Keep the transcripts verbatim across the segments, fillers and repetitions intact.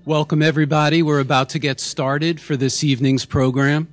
Welcome, everybody. We're about to get started for this evening's program.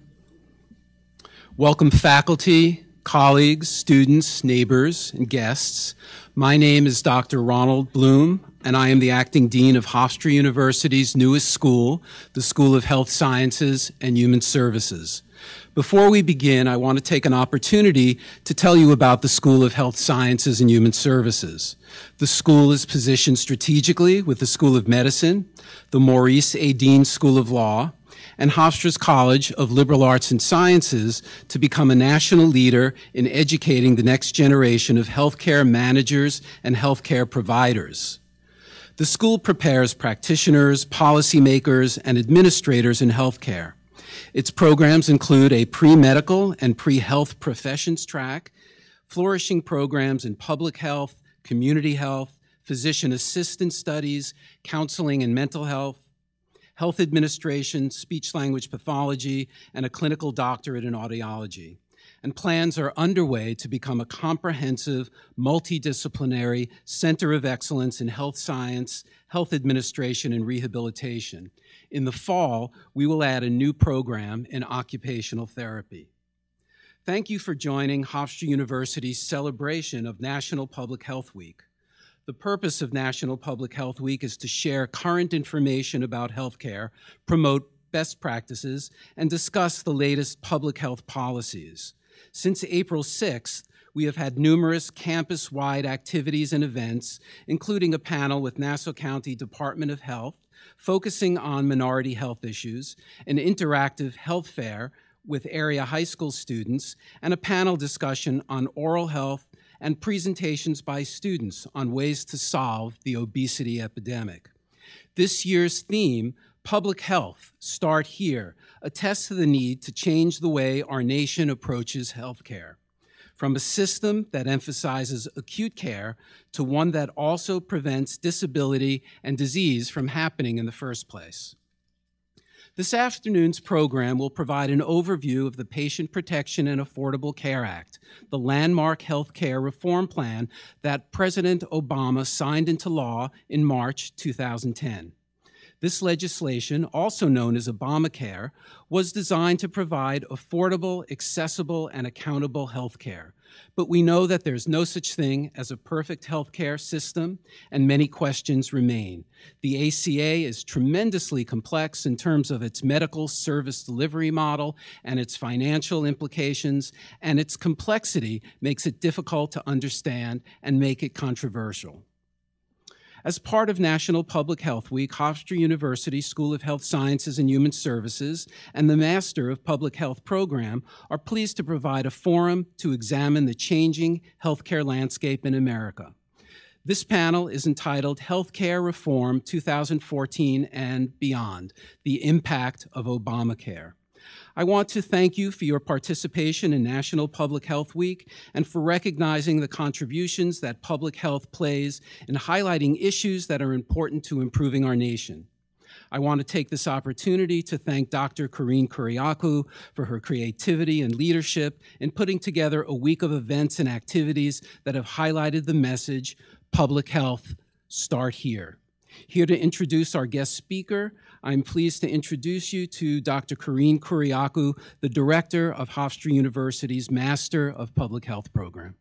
Welcome, faculty, colleagues, students, neighbors, and guests. My name is Doctor Ronald Bloom, and I am the acting dean of Hofstra University's newest school, the School of Health Sciences and Human Services. Before we begin, I want to take an opportunity to tell you about the School of Health Sciences and Human Services. The school is positioned strategically with the School of Medicine, the Maurice A. Dean School of Law, and Hofstra's College of Liberal Arts and Sciences to become a national leader in educating the next generation of healthcare managers and healthcare providers. The school prepares practitioners, policymakers, and administrators in healthcare. Its programs include a pre-medical and pre-health professions track, flourishing programs in public health, community health, physician assistant studies, counseling and mental health, health administration, speech-language pathology, and a clinical doctorate in audiology. And plans are underway to become a comprehensive, multidisciplinary center of excellence in health science, health administration, and rehabilitation. In the fall, we will add a new program in occupational therapy. Thank you for joining Hofstra University's celebration of National Public Health Week. The purpose of National Public Health Week is to share current information about healthcare, promote best practices, and discuss the latest public health policies. Since April sixth, we have had numerous campus-wide activities and events, including a panel with Nassau County Department of Health, focusing on minority health issues, an interactive health fair with area high school students, and a panel discussion on oral health and presentations by students on ways to solve the obesity epidemic. This year's theme, Public Health, Start Here, attests to the need to change the way our nation approaches healthcare, from a system that emphasizes acute care to one that also prevents disability and disease from happening in the first place. This afternoon's program will provide an overview of the Patient Protection and Affordable Care Act, the landmark health care reform plan that President Obama signed into law in March two thousand ten. This legislation, also known as ObamaCare, was designed to provide affordable, accessible, and accountable health care. But we know that there's no such thing as a perfect healthcare system, and many questions remain. The A C A is tremendously complex in terms of its medical service delivery model and its financial implications, and its complexity makes it difficult to understand and make it controversial. As part of National Public Health Week, Hofstra University School of Health Sciences and Human Services and the Master of Public Health program are pleased to provide a forum to examine the changing healthcare landscape in America. This panel is entitled Healthcare Reform two thousand fourteen and Beyond, the Impact of ObamaCare. I want to thank you for your participation in National Public Health Week and for recognizing the contributions that public health plays in highlighting issues that are important to improving our nation. I want to take this opportunity to thank Doctor Corinne Kuriakou for her creativity and leadership in putting together a week of events and activities that have highlighted the message, Public Health, Start Here. Here to introduce our guest speaker, I'm pleased to introduce you to Doctor Corinne Kuriakou, the director of Hofstra University's Master of Public Health program.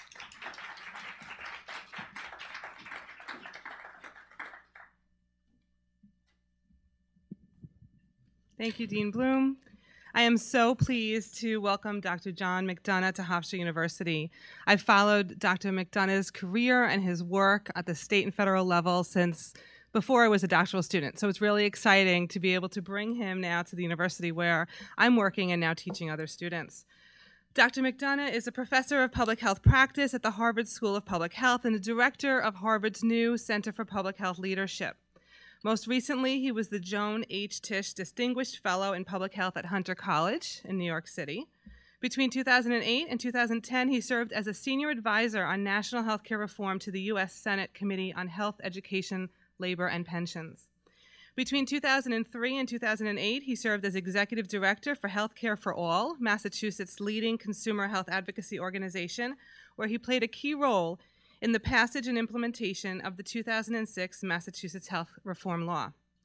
Thank you, Dean Bloom. I am so pleased to welcome Doctor John McDonough to Hofstra University. I've followed Doctor McDonough's career and his work at the state and federal level since before I was a doctoral student. So it's really exciting to be able to bring him now to the university where I'm working and now teaching other students. Doctor McDonough is a professor of public health practice at the Harvard School of Public Health and the director of Harvard's new Center for Public Health Leadership. Most recently, he was the Joan H. Tisch Distinguished Fellow in Public Health at Hunter College in New York City. Between two thousand eight and two thousand ten, he served as a senior advisor on national healthcare reform to the U S Senate Committee on Health, Education, Labor, and Pensions. Between two thousand three and two thousand eight, he served as executive director for Healthcare for All, Massachusetts' leading consumer health advocacy organization, where he played a key role in the passage and implementation of the two thousand six Massachusetts Health Reform Law.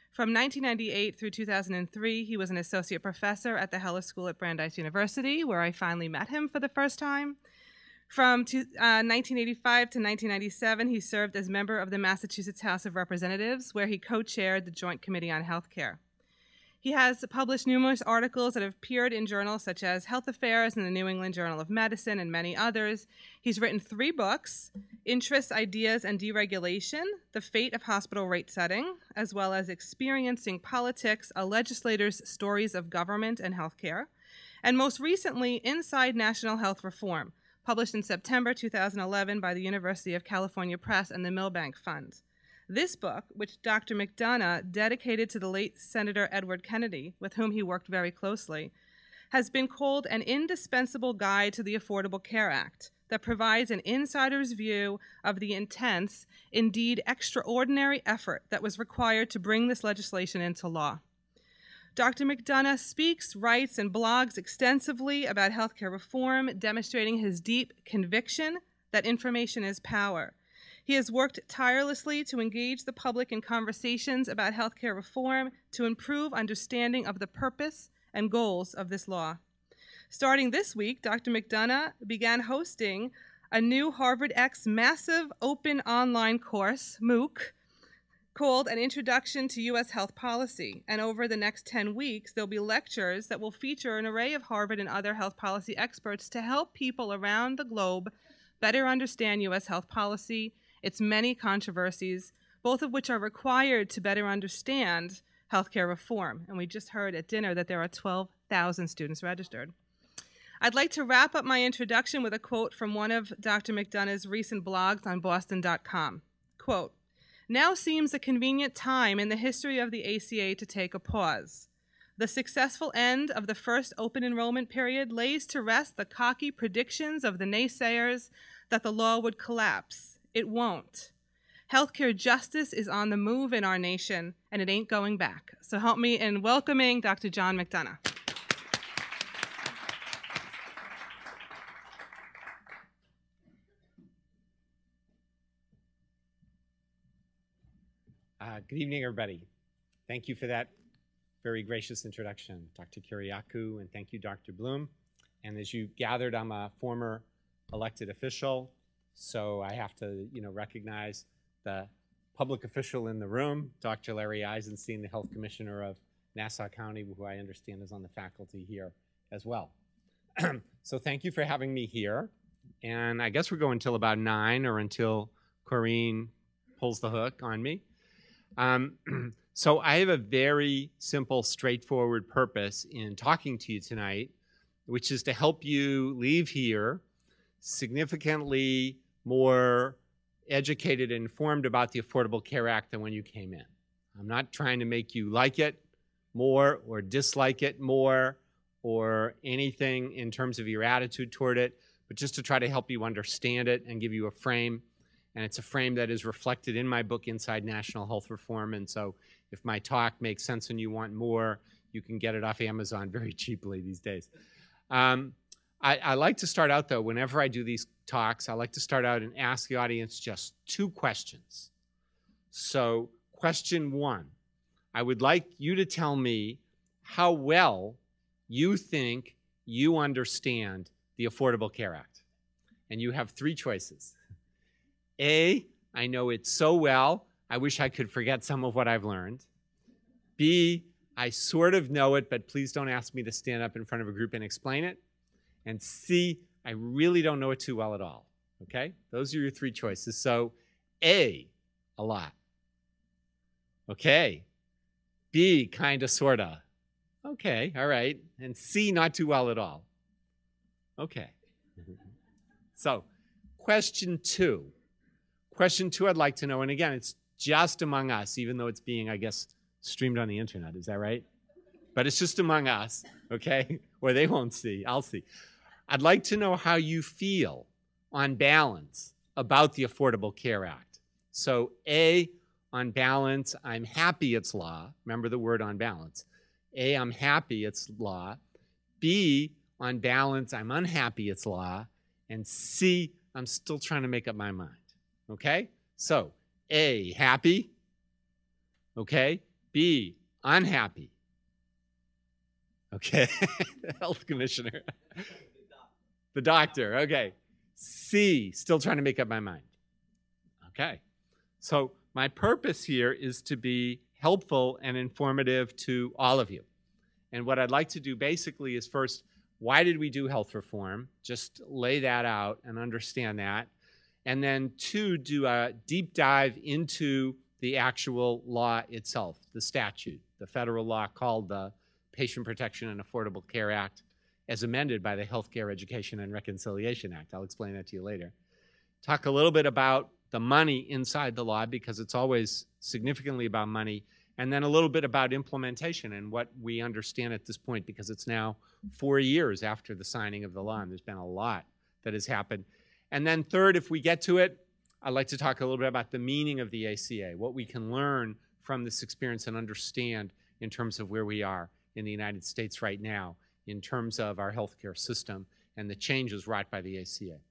From nineteen ninety-eight through two thousand three, he was an associate professor at the Heller School at Brandeis University, where I finally met him for the first time. From two, uh, nineteen eighty-five to nineteen ninety-seven, he served as member of the Massachusetts House of Representatives, where he co-chaired the Joint Committee on Healthcare. He has published numerous articles that have appeared in journals such as Health Affairs and the New England Journal of Medicine and many others. He's written three books, Interests, Ideas, and Deregulation, The Fate of Hospital Rate Setting, as well as Experiencing Politics, A Legislator's Stories of Government and Healthcare, and most recently, Inside National Health Reform, published in September two thousand eleven by the University of California Press and the Milbank Fund. This book, which Doctor McDonough dedicated to the late Senator Edward Kennedy, with whom he worked very closely, has been called an indispensable guide to the Affordable Care Act that provides an insider's view of the intense, indeed extraordinary effort that was required to bring this legislation into law. Doctor McDonough speaks, writes, and blogs extensively about healthcare reform, demonstrating his deep conviction that information is power. He has worked tirelessly to engage the public in conversations about healthcare reform to improve understanding of the purpose and goals of this law. Starting this week, Doctor McDonough began hosting a new Harvard X massive open online course, MOOC, called An Introduction to U S Health Policy. And over the next ten weeks, there'll be lectures that will feature an array of Harvard and other health policy experts to help people around the globe better understand U S health policy, its many controversies, both of which are required to better understand healthcare reform. And we just heard at dinner that there are twelve thousand students registered. I'd like to wrap up my introduction with a quote from one of Doctor McDonough's recent blogs on Boston dot com. Quote, "Now seems a convenient time in the history of the A C A to take a pause. The successful end of the first open enrollment period lays to rest the cocky predictions of the naysayers that the law would collapse. It won't. Healthcare justice is on the move in our nation, and it ain't going back." So help me in welcoming Doctor John McDonough. Uh, good evening, everybody. Thank you for that very gracious introduction, Doctor Kyriakou, and thank you, Doctor Bloom. And as you gathered, I'm a former elected official, so I have to, you know, recognize the public official in the room, Doctor Larry Eisenstein, the Health Commissioner of Nassau County, who I understand is on the faculty here as well. So thank you for having me here. And I guess we're going until about nine or until Corrine pulls the hook on me. Um, so I have a very simple, straightforward purpose in talking to you tonight, which is to help you leave here significantly more educated and informed about the Affordable Care Act than when you came in. I'm not trying to make you like it more or dislike it more or anything in terms of your attitude toward it, but just to try to help you understand it and give you a frame. And it's a frame that is reflected in my book, Inside National Health Reform. And so if my talk makes sense and you want more, you can get it off Amazon very cheaply these days. Um, I, I like to start out, though, whenever I do these talks, I like to start out and ask the audience just two questions. So question one, I would like you to tell me how well you think you understand the Affordable Care Act. And you have three choices. A, I know it so well, I wish I could forget some of what I've learned. B, I sort of know it, but please don't ask me to stand up in front of a group and explain it. And C, I really don't know it too well at all, okay? Those are your three choices. So A, a lot. Okay. B, kind of, sort of. Okay, all right. And C, not too well at all. Okay. So question two. Question two, I'd like to know, and again, it's just among us, even though it's being, I guess, streamed on the internet. Is that right? But it's just among us, okay? Or they won't see. I'll see. I'd like to know how you feel on balance about the Affordable Care Act. So A, on balance, I'm happy it's law. Remember the word on balance. A, I'm happy it's law. B, on balance, I'm unhappy it's law. And C, I'm still trying to make up my mind. Okay? So A, happy. Okay? B, unhappy. Okay, the health commissioner. The doctor, okay. C, still trying to make up my mind. Okay, so my purpose here is to be helpful and informative to all of you. And what I'd like to do basically is first, why did we do health reform? Just lay that out and understand that. And then two, do a deep dive into the actual law itself, the statute, the federal law called the Patient Protection and Affordable Care Act, as amended by the Healthcare Education and Reconciliation Act. I'll explain that to you later. Talk a little bit about the money inside the law, because it's always significantly about money, and then a little bit about implementation and what we understand at this point, because it's now four years after the signing of the law, and there's been a lot that has happened. And then third, if we get to it, I'd like to talk a little bit about the meaning of the A C A, what we can learn from this experience and understand in terms of where we are in the United States right now, in terms of our healthcare system and the changes wrought by the A C A.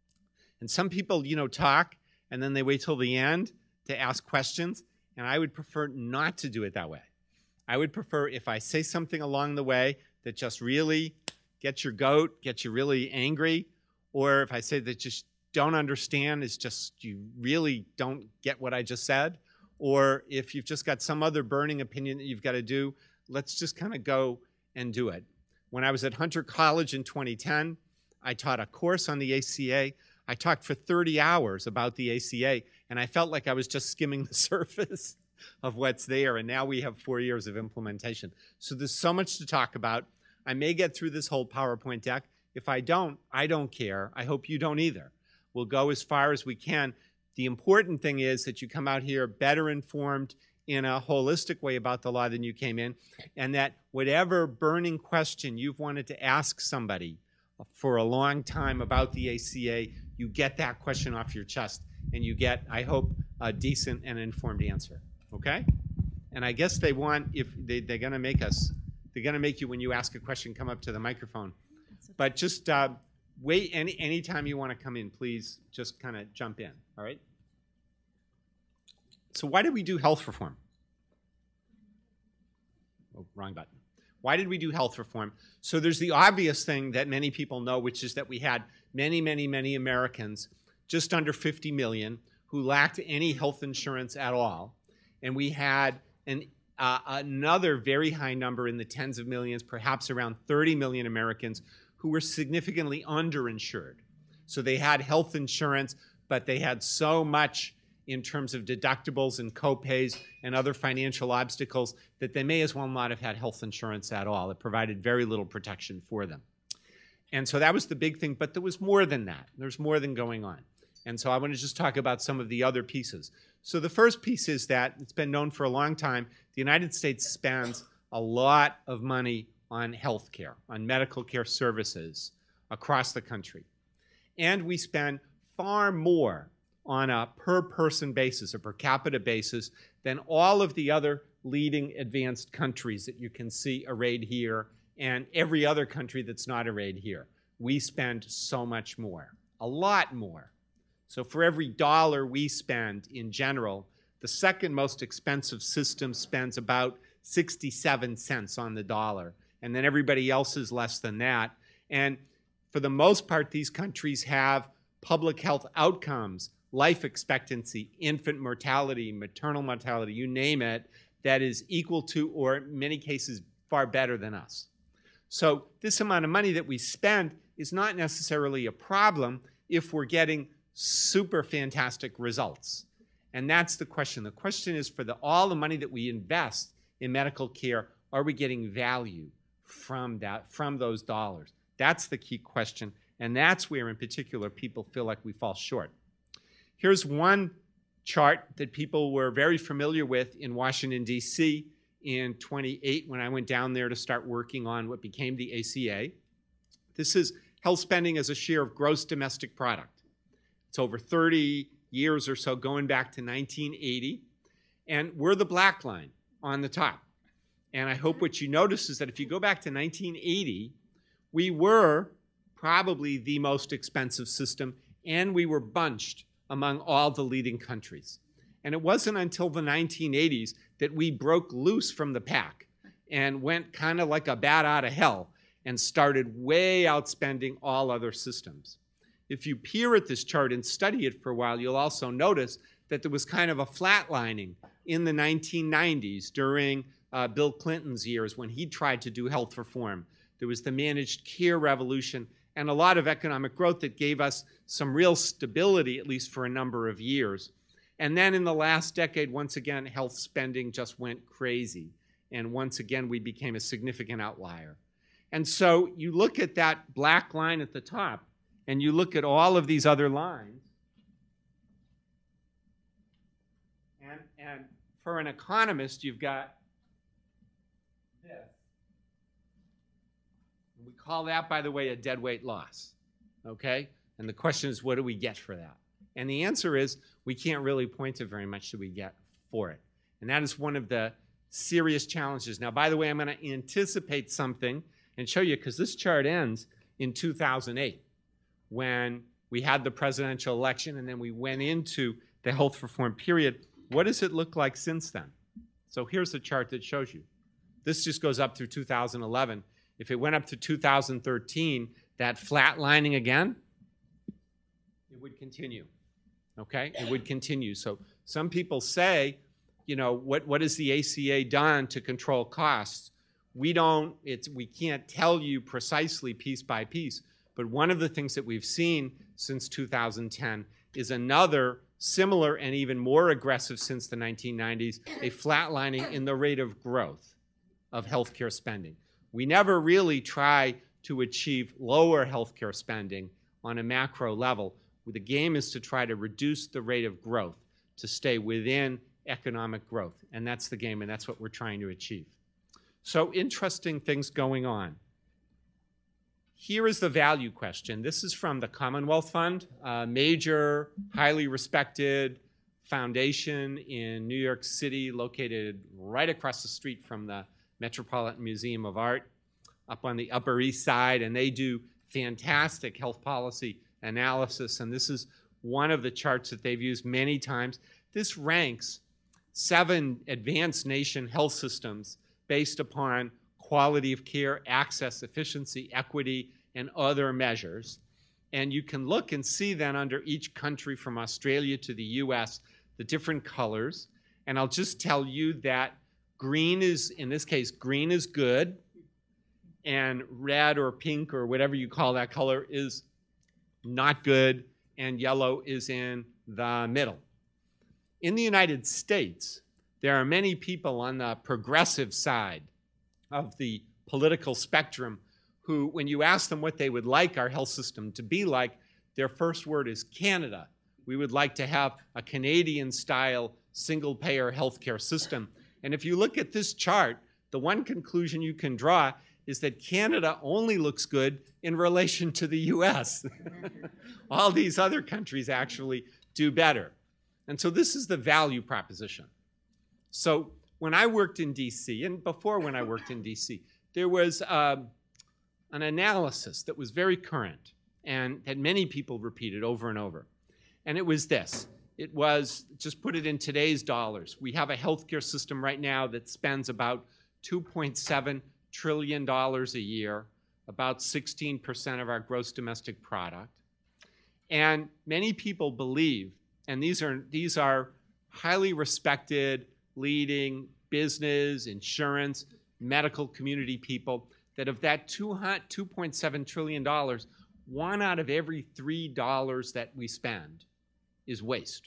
And some people, you know, talk, and then they wait till the end to ask questions, and I would prefer not to do it that way. I would prefer if I say something along the way that just really gets your goat, gets you really angry, or if I say that just don't understand, it's just you really don't get what I just said, or if you've just got some other burning opinion that you've got to do, let's just kind of go and do it. When I was at Hunter College in twenty ten, I taught a course on the A C A. I talked for thirty hours about the A C A, and I felt like I was just skimming the surface of what's there, and now we have four years of implementation. So there's so much to talk about. I may get through this whole PowerPoint deck. If I don't, I don't care. I hope you don't either. We'll go as far as we can. The important thing is that you come out here better informed in a holistic way about the law than you came in, and that whatever burning question you've wanted to ask somebody for a long time about the A C A, you get that question off your chest, and you get, I hope, a decent and informed answer, okay? And I guess they want, if they, they're gonna make us, they're gonna make you, when you ask a question, come up to the microphone. But just uh, wait, any anytime you wanna come in, please just kind of jump in, all right? So why did we do health reform? Oh, wrong button. Why did we do health reform? So there's the obvious thing that many people know, which is that we had many, many, many Americans, just under fifty million, who lacked any health insurance at all. And we had an, uh, another very high number in the tens of millions, perhaps around thirty million Americans, who were significantly underinsured. So they had health insurance, but they had so much in terms of deductibles and copays and other financial obstacles that they may as well not have had health insurance at all. It provided very little protection for them. And so that was the big thing, but there was more than that. There's more than going on. And so I want to just talk about some of the other pieces. So the first piece is that it's been known for a long time, the United States spends a lot of money on health care, on medical care services across the country. And we spend far more on a per person basis, a per capita basis, than all of the other leading advanced countries that you can see arrayed here, and every other country that's not arrayed here. We spend so much more, a lot more. So for every dollar we spend in general, the second most expensive system spends about sixty-seven cents on the dollar, and then everybody else is less than that. And for the most part, these countries have public health outcomes, life expectancy, infant mortality, maternal mortality, you name it, that is equal to, or in many cases, far better than us. So this amount of money that we spend is not necessarily a problem if we're getting super fantastic results. And that's the question. The question is, for the, all the money that we invest in medical care, are we getting value from that, from those dollars? That's the key question, and that's where, in particular, people feel like we fall short. Here's one chart that people were very familiar with in Washington, D C in twenty-eight when I went down there to start working on what became the A C A. This is health spending as a share of gross domestic product. It's over thirty years or so, going back to nineteen eighty. And we're the black line on the top. And I hope what you notice is that if you go back to nineteen eighty, we were probably the most expensive system, and we were bunched among all the leading countries. And it wasn't until the nineteen eighties that we broke loose from the pack and went kind of like a bat out of hell and started way outspending all other systems. If you peer at this chart and study it for a while, you'll also notice that there was kind of a flatlining in the nineteen nineties during uh, Bill Clinton's years when he tried to do health reform. There was the managed care revolution and a lot of economic growth that gave us some real stability, at least for a number of years. And then in the last decade, once again, health spending just went crazy. And once again, we became a significant outlier. And so you look at that black line at the top, and you look at all of these other lines, and, and for an economist, you've got this. We call that, by the way, a deadweight loss, okay? And the question is, what do we get for that? And the answer is, we can't really point to very much that we get for it. And that is one of the serious challenges. Now, by the way, I'm going to anticipate something and show you, because this chart ends in two thousand eight, when we had the presidential election and then we went into the health reform period. What does it look like since then? So here's the chart that shows you. This just goes up through two thousand eleven. If it went up to two thousand thirteen, that flat lining again, it would continue, okay? It would continue. So some people say, you know, what, what has the A C A done to control costs? We don't, it's, we can't tell you precisely piece by piece, but one of the things that we've seen since two thousand ten is another similar and even more aggressive since the nineteen nineties, a flatlining in the rate of growth of healthcare spending. We never really try to achieve lower healthcare spending on a macro level. The game is to try to reduce the rate of growth to stay within economic growth, and that's the game, and that's what we're trying to achieve. So interesting things going on. Here is the value question. This is from the Commonwealth Fund, a major, highly respected foundation in New York City, located right across the street from the Metropolitan Museum of Art, up on the Upper East Side, and they do fantastic health policy analysis, and this is one of the charts that they've used many times. This ranks seven advanced nation health systems based upon quality of care, access, efficiency, equity, and other measures. And you can look and see then under each country from Australia to the U S, the different colors. And I'll just tell you that green is, in this case, green is good, and red or pink or whatever you call that color is not good, and yellow is in the middle. In the United States, there are many people on the progressive side of the political spectrum who, when you ask them what they would like our health system to be like, their first word is Canada. We would like to have a Canadian-style single-payer healthcare system. And if you look at this chart, the one conclusion you can draw is that Canada only looks good in relation to the U S All these other countries actually do better. And so this is the value proposition. So when I worked in D C, and before when I worked in D C, there was uh, an analysis that was very current and that many people repeated over and over. And it was this. It was, just put it in today's dollars, we have a healthcare system right now that spends about two point seven trillion dollars a year, about sixteen percent of our gross domestic product. And many people believe, and these are, these are highly respected, leading business, insurance, medical community people, that of that two point seven trillion dollars, one out of every three dollars that we spend is waste,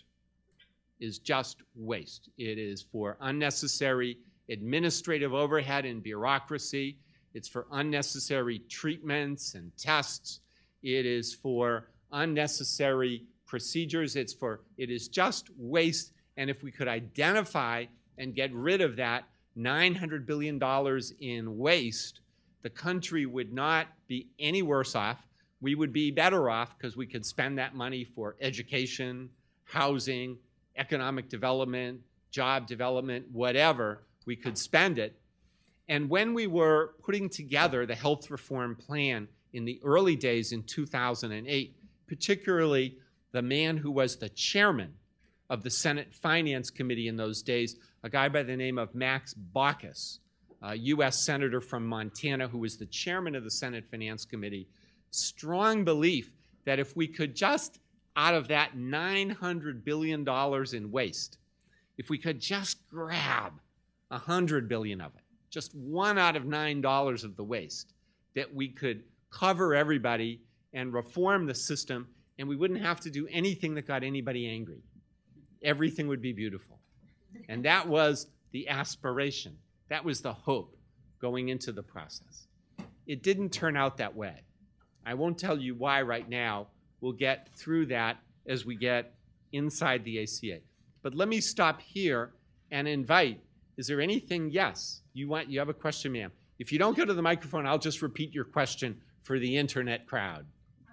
is just waste. It is for unnecessary administrative overhead and bureaucracy. It's for unnecessary treatments and tests. It is for unnecessary procedures. It's for, it is just waste. And if we could identify and get rid of that nine hundred billion dollars in waste, the country would not be any worse off. We would be better off because we could spend that money for education, housing, economic development, job development, whatever. We could spend it. And when we were putting together the health reform plan in the early days in two thousand eight, particularly the man who was the chairman of the Senate Finance Committee in those days, a guy by the name of Max Baucus, a U S senator from Montana who was the chairman of the Senate Finance Committee. Strong belief that if we could just, out of that nine hundred billion dollars in waste, if we could just grab one hundred billion dollars of it, just one out of nine dollars of the waste, that we could cover everybody and reform the system, and we wouldn't have to do anything that got anybody angry. Everything would be beautiful. And that was the aspiration. That was the hope going into the process. It didn't turn out that way. I won't tell you why right now. We'll get through that as we get inside the A C A. But let me stop here and invite, is there anything? Yes, you want, you have a question, ma'am. If you don't go to the microphone, I'll just repeat your question for the internet crowd.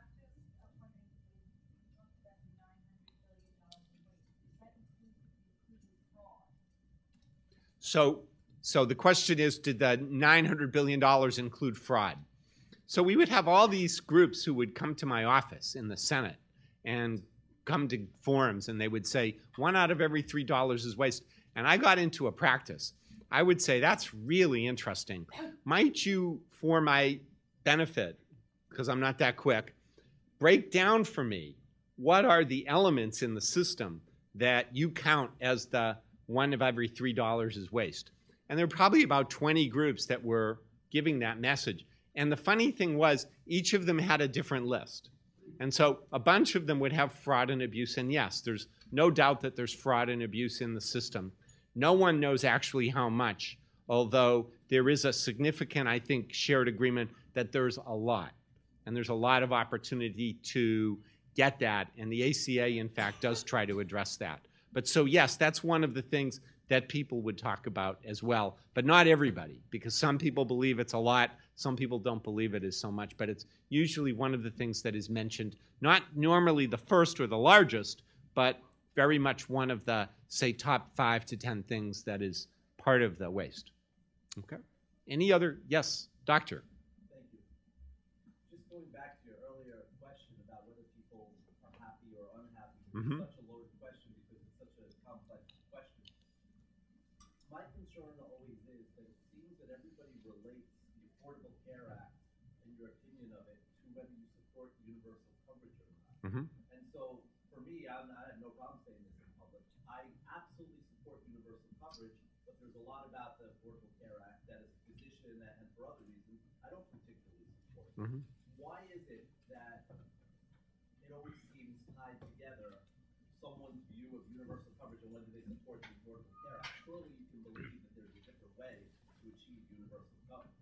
So, so the question is, did the nine hundred billion dollars include fraud? So we would have all these groups who would come to my office in the Senate and come to forums, and they would say, one out of every three dollars is waste. And I got into a practice. I would say, that's really interesting. Might you, for my benefit, because I'm not that quick, break down for me what are the elements in the system that you count as the one of every three dollars is waste? And there were probably about twenty groups that were giving that message. And the funny thing was, each of them had a different list. And so a bunch of them would have fraud and abuse. And yes, there's no doubt that there's fraud and abuse in the system. No one knows actually how much, although there is a significant, I think, shared agreement that there's a lot. And there's a lot of opportunity to get that. And the A C A, in fact, does try to address that. But so, yes, that's one of the things that people would talk about as well. But not everybody, because some people believe it's a lot. Some people don't believe it is so much. But it's usually one of the things that is mentioned, not normally the first or the largest, but very much one of the, say, top five to ten things that is part of the waste. Okay. Any other? Yes, doctor. Thank you. Just going back to your earlier question about whether people are happy or unhappy, Mm-hmm. it's such a loaded question because it's such a complex question. My concern always is that it seems that everybody relates the Affordable Care Act and your opinion of it to whether you support universal coverage or not. Mm-hmm. And so, for me, I'm, I have no problem saying this in public. I absolutely support universal coverage, but there's a lot about the Affordable Care Act that as a physician and, and for other reasons, I don't particularly support. Mm-hmm. Why is it that it always seems tied together, someone's view of universal coverage and whether they support the Affordable Care Act? Surely you can believe that there's a different way to achieve universal coverage.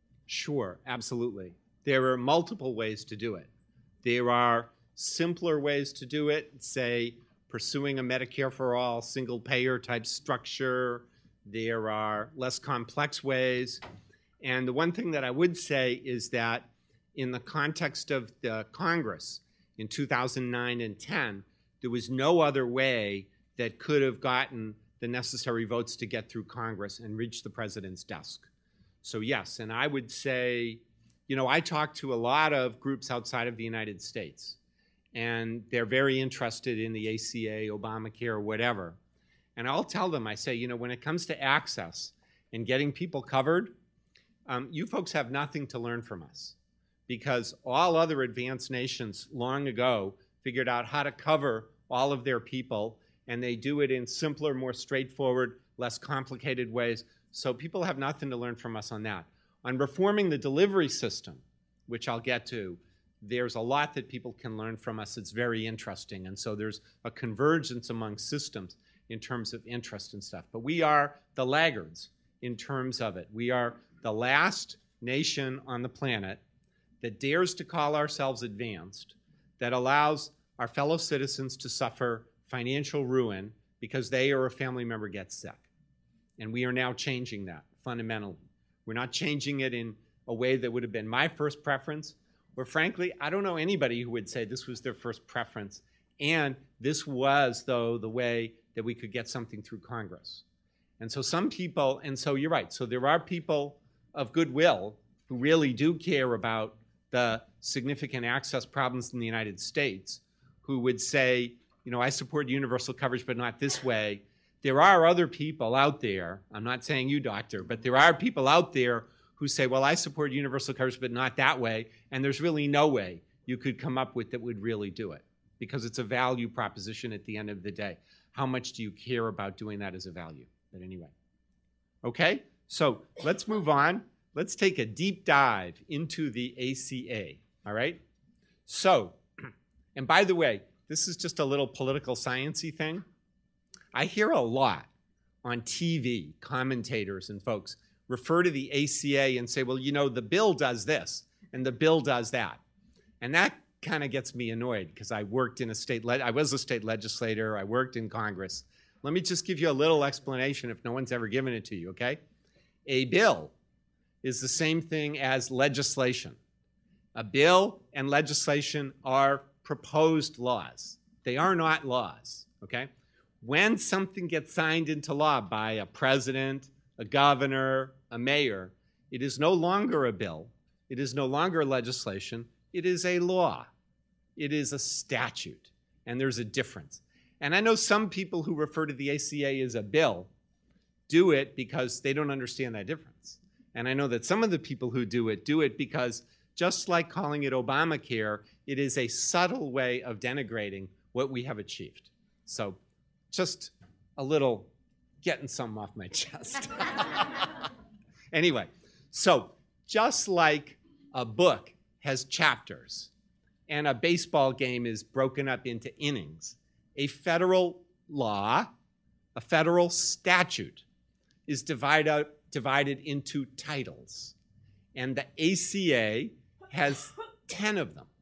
Sure, absolutely. There are multiple ways to do it. There are simpler ways to do it, say pursuing a Medicare for all, single payer type structure. There are less complex ways. And the one thing that I would say is that in the context of the Congress in two thousand nine and ten, there was no other way that could have gotten the necessary votes to get through Congress and reach the president's desk. So yes, and I would say, you know, I talk to a lot of groups outside of the United States, and they're very interested in the A C A, ObamaCare, whatever. And I'll tell them, I say, you know, when it comes to access and getting people covered, um, you folks have nothing to learn from us, because all other advanced nations long ago figured out how to cover all of their people, and they do it in simpler, more straightforward, less complicated ways. So people have nothing to learn from us on that. On reforming the delivery system, which I'll get to, there's a lot that people can learn from us. It's very interesting. And so there's a convergence among systems in terms of interest and stuff. But we are the laggards in terms of it. We are the last nation on the planet that dares to call ourselves advanced, that allows our fellow citizens to suffer financial ruin because they or a family member gets sick. And we are now changing that fundamentally. We're not changing it in a way that would have been my first preference, or frankly, I don't know anybody who would say this was their first preference. And this was, though, the way that we could get something through Congress. And so some people, and so you're right, so there are people of goodwill who really do care about the significant access problems in the United States who would say, you know, I support universal coverage, but not this way. There are other people out there, I'm not saying you, doctor, but there are people out there who say, well, I support universal coverage, but not that way, and there's really no way you could come up with that would really do it, because it's a value proposition at the end of the day. How much do you care about doing that as a value? But anyway, okay, so let's move on. Let's take a deep dive into the A C A, all right? So, and by the way, this is just a little political science-y thing. I hear a lot on T V, commentators and folks refer to the A C A and say, well, you know, the bill does this and the bill does that. And that kind of gets me annoyed because I worked in a state, le I was a state legislator, I worked in Congress. Let me just give you a little explanation if no one's ever given it to you, okay? A bill is the same thing as legislation. A bill and legislation are proposed laws. They are not laws, okay? When something gets signed into law by a president, a governor, a mayor, it is no longer a bill. It is no longer legislation. It is a law. It is a statute, and there's a difference. And I know some people who refer to the A C A as a bill do it because they don't understand that difference. And I know that some of the people who do it do it because, just like calling it Obamacare, it is a subtle way of denigrating what we have achieved. So just a little getting something off my chest. Anyway, so just like a book has chapters and a baseball game is broken up into innings, a federal law, a federal statute is divided, divided into titles. And the A C A has ten of them.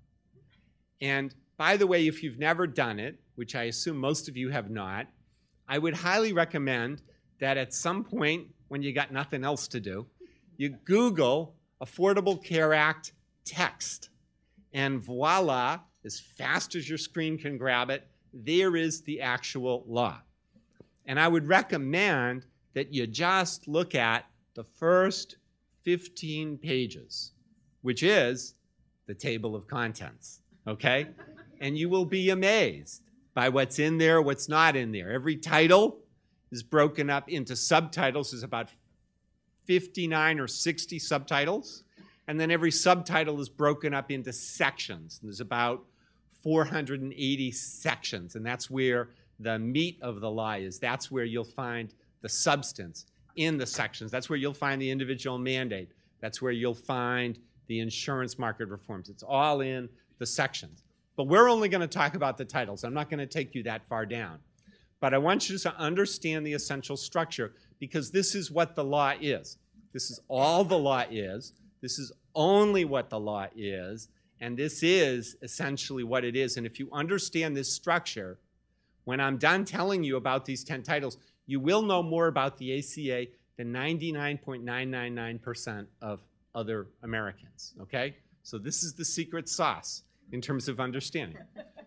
And by the way, if you've never done it, which I assume most of you have not, I would highly recommend that at some point when you got nothing else to do, you Google Affordable Care Act text. And voila, as fast as your screen can grab it, there is the actual law. And I would recommend that you just look at the first fifteen pages, which is the table of contents, okay? And you will be amazed by what's in there, what's not in there. Every title is broken up into subtitles. There's about fifty-nine or sixty subtitles. And then every subtitle is broken up into sections. And there's about four hundred eighty sections. And that's where the meat of the law is. That's where you'll find the substance in the sections. That's where you'll find the individual mandate. That's where you'll find the insurance market reforms. It's all in the sections. But we're only going to talk about the titles. I'm not going to take you that far down. But I want you to understand the essential structure, because this is what the law is. This is all the law is. This is only what the law is. And this is essentially what it is. And if you understand this structure, when I'm done telling you about these ten titles, you will know more about the A C A than ninety-nine point nine nine nine percent of other Americans, okay? So this is the secret sauce in terms of understanding.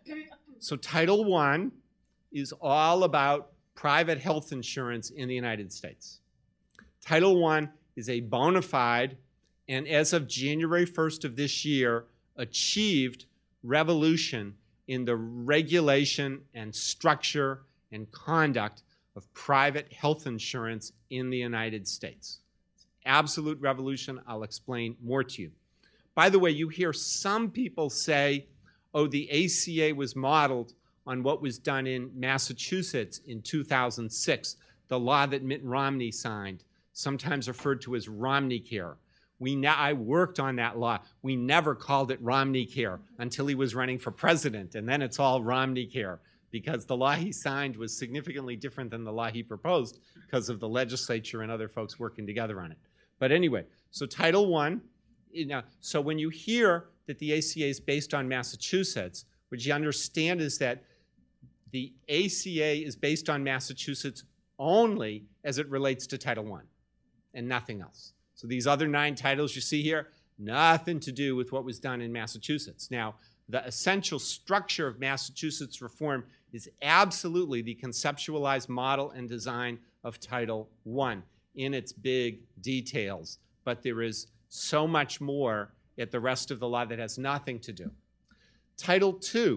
So Title one is all about private health insurance in the United States. Title one is a bona fide, and as of January first of this year, achieved revolution in the regulation and structure and conduct of private health insurance in the United States. Absolute revolution. I'll explain more to you. By the way, you hear some people say, oh, the A C A was modeled on what was done in Massachusetts in two thousand six, the law that Mitt Romney signed, sometimes referred to as ObamaCare. We now, I worked on that law. We never called it ObamaCare until he was running for president, and then it's all ObamaCare, because the law he signed was significantly different than the law he proposed because of the legislature and other folks working together on it. But anyway, so Title one, you know, so when you hear that the A C A is based on Massachusetts, what you understand is that the A C A is based on Massachusetts only as it relates to Title one and nothing else. So these other nine titles you see here, nothing to do with what was done in Massachusetts. Now, the essential structure of Massachusetts reform is absolutely the conceptualized model and design of Title one in its big details. But there is so much more at the rest of the law that has nothing to do. Title two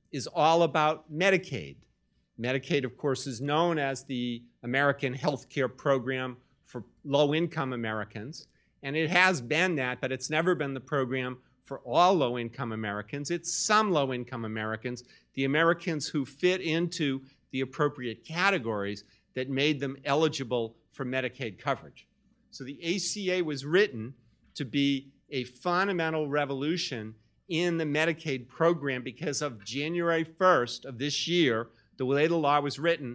is all about Medicaid. Medicaid, of course, is known as the American health care program for low-income Americans, and it has been that, but it's never been the program for all low-income Americans. It's some low-income Americans, the Americans who fit into the appropriate categories that made them eligible for Medicaid coverage. So the A C A was written to be a fundamental revolution in the Medicaid program because of January first of this year, the way the law was written,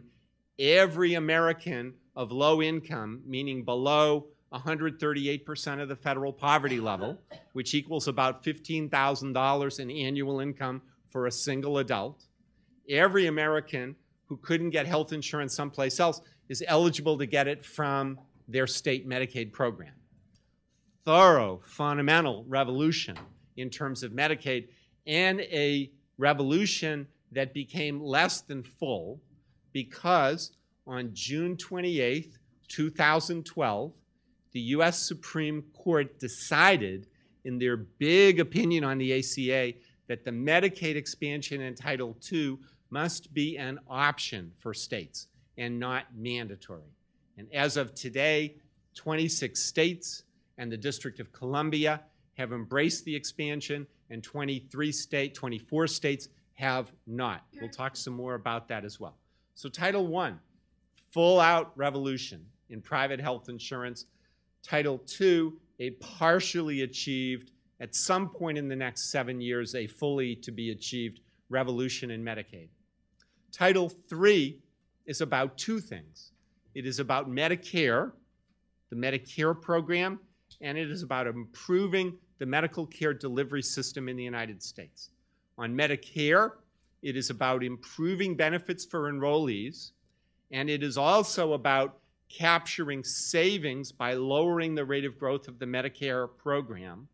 every American of low income, meaning below one hundred thirty-eight percent of the federal poverty level, which equals about fifteen thousand dollars in annual income for a single adult, every American who couldn't get health insurance someplace else is eligible to get it from their state Medicaid program. Thorough, fundamental revolution in terms of Medicaid, and a revolution that became less than full because on June twenty-eighth, two thousand twelve, the U S Supreme Court decided in their big opinion on the A C A that the Medicaid expansion in Title two must be an option for states and not mandatory. And as of today, twenty-six states and the District of Columbia have embraced the expansion, and twenty-three state, twenty-four states have not. We'll talk some more about that as well. So Title one, full-out revolution in private health insurance. Title two, a partially achieved, at some point in the next seven years, a fully to be achieved revolution in Medicaid. Title three is about two things. It is about Medicare, the Medicare program, and it is about improving the medical care delivery system in the United States. On Medicare, it is about improving benefits for enrollees, and it is also about capturing savings by lowering the rate of growth of the Medicare program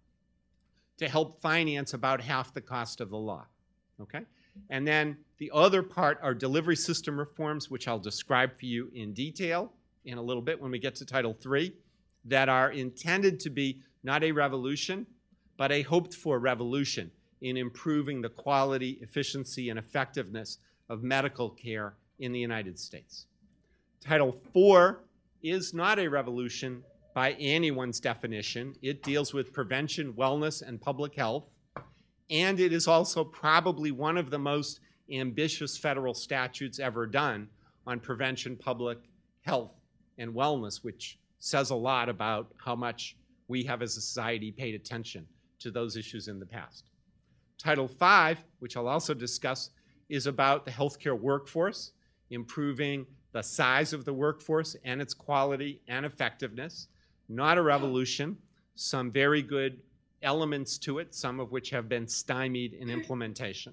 to help finance about half the cost of the law, okay? And then the other part are delivery system reforms, which I'll describe for you in detail in a little bit when we get to Title three, that are intended to be not a revolution, but a hoped-for revolution in improving the quality, efficiency, and effectiveness of medical care in the United States. Title four is not a revolution by anyone's definition. It deals with prevention, wellness, and public health, and it is also probably one of the most ambitious federal statutes ever done on prevention, public health, and wellness, which says a lot about how much we have as a society paid attention to those issues in the past. Title five, which I'll also discuss, is about the healthcare workforce, improving the size of the workforce and its quality and effectiveness. Not a revolution, some very good elements to it, some of which have been stymied in implementation.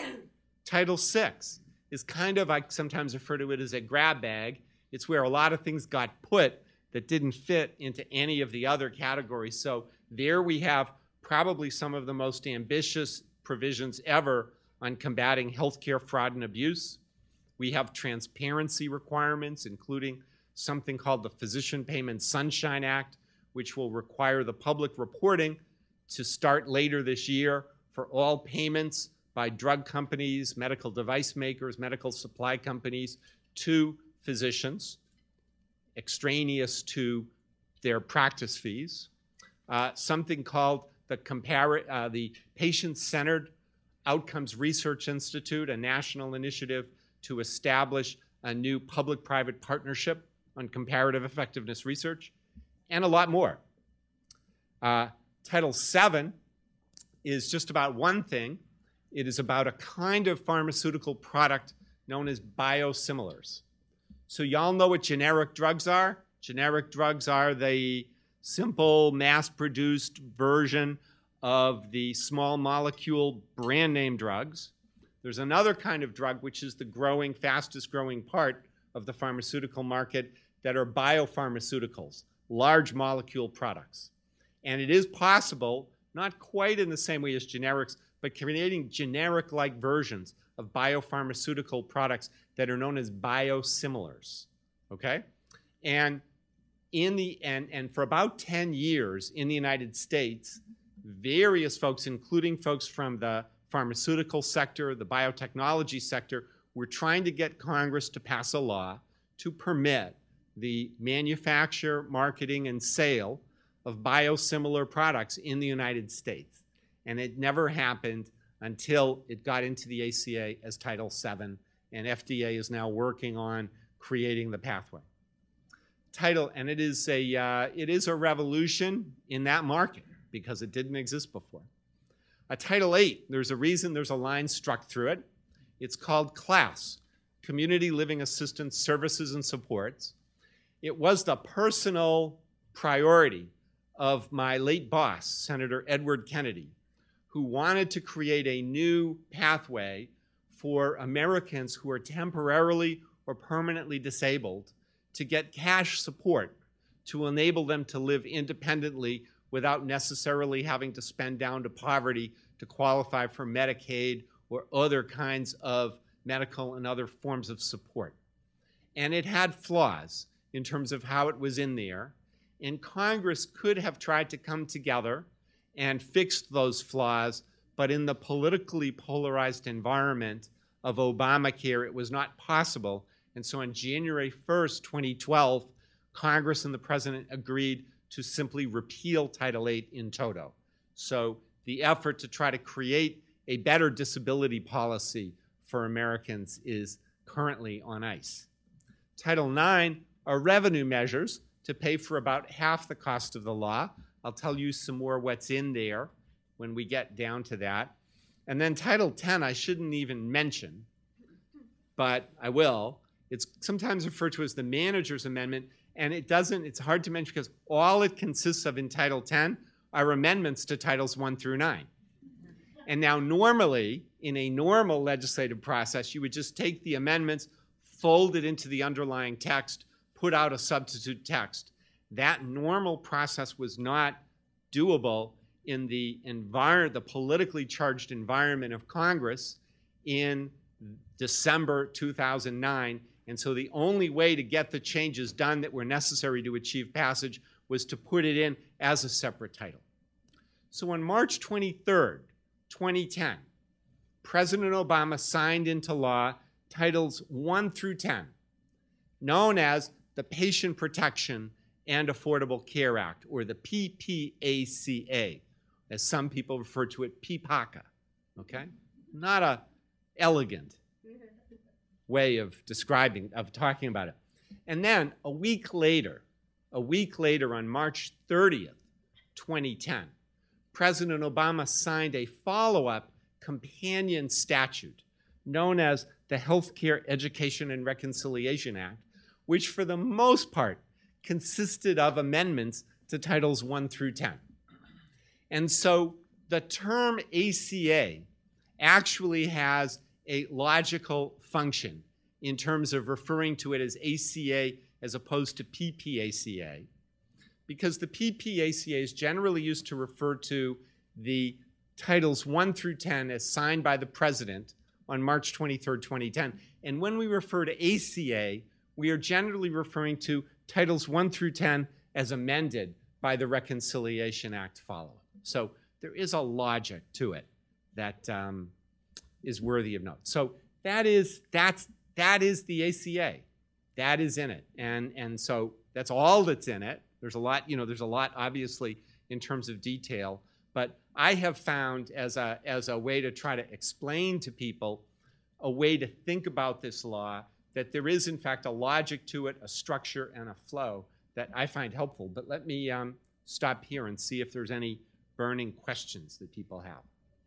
Title six is kind of, I sometimes refer to it as a grab bag. It's where a lot of things got put that didn't fit into any of the other categories. So there we have probably some of the most ambitious provisions ever on combating healthcare fraud and abuse. We have transparency requirements, including something called the Physician Payment Sunshine Act, which will require the public reporting to start later this year for all payments by drug companies, medical device makers, medical supply companies to physicians, extraneous to their practice fees. Uh, something called the, compar- uh, the Patient-Centered Outcomes Research Institute, a national initiative to establish a new public-private partnership on comparative effectiveness research, and a lot more. Uh, Title seven is just about one thing. It is about a kind of pharmaceutical product known as biosimilars. So y'all know what generic drugs are? Generic drugs are the simple, mass-produced version of the small molecule brand name drugs. There's another kind of drug, which is the growing, fastest growing part of the pharmaceutical market, that are biopharmaceuticals, large molecule products. And it is possible, not quite in the same way as generics, but creating generic-like versions of biopharmaceutical products that are known as biosimilars, okay? And in the and, and for about ten years in the United States, various folks, including folks from the pharmaceutical sector, the biotechnology sector, were trying to get Congress to pass a law to permit the manufacture, marketing, and sale of biosimilar products in the United States. And it never happened until it got into the A C A as Title seven, and F D A is now working on creating the pathway. Title, and it is a, uh, it is a revolution in that market because it didn't exist before. A Title eight, there's a reason there's a line struck through it. It's called CLASS, Community Living Assistance Services and Supports. It was the personal priority of my late boss, Senator Edward Kennedy, who wanted to create a new pathway for Americans who are temporarily or permanently disabled to get cash support to enable them to live independently without necessarily having to spend down to poverty to qualify for Medicaid or other kinds of medical and other forms of support. And it had flaws in terms of how it was in there, and Congress could have tried to come together and fixed those flaws, but in the politically polarized environment of Obamacare, it was not possible. And so on January first, twenty twelve, Congress and the President agreed to simply repeal Title eight in toto. So the effort to try to create a better disability policy for Americans is currently on ice. Title nine are revenue measures to pay for about half the cost of the law. I'll tell you some more what's in there when we get down to that. And then Title ten, I shouldn't even mention, but I will. It's sometimes referred to as the manager's amendment, and it doesn't, it's hard to mention because all it consists of in Title ten are amendments to Titles one through nine. And now normally, in a normal legislative process, you would just take the amendments, fold it into the underlying text, put out a substitute text. That normal process was not doable in the envir- the politically charged environment of Congress in December two thousand nine. And so the only way to get the changes done that were necessary to achieve passage was to put it in as a separate title. So on March twenty-third, twenty ten, President Obama signed into law Titles one through ten, known as the Patient Protection and Affordable Care Act, or the P P A C A, as some people refer to it, P P A C A, okay? Not a elegant way of describing, of talking about it. And then a week later, a week later on March thirtieth, twenty ten, President Obama signed a follow-up companion statute known as the Healthcare Education and Reconciliation Act, which for the most part consisted of amendments to Titles one through ten. And so the term A C A actually has a logical function in terms of referring to it as A C A as opposed to P P A C A, because the P P A C A is generally used to refer to the Titles one through ten as signed by the President on March twenty-third, twenty ten. And when we refer to A C A, we are generally referring to Titles one through ten as amended by the Reconciliation Act following. So there is a logic to it that um, is worthy of note. So that is, that's, that is the A C A. That is in it. And, and so that's all that's in it. There's a lot, you know, there's a lot obviously in terms of detail, but I have found as a, as a way to try to explain to people a way to think about this law that there is in fact a logic to it, a structure and a flow that I find helpful. But let me um, stop here and see if there's any burning questions that people have.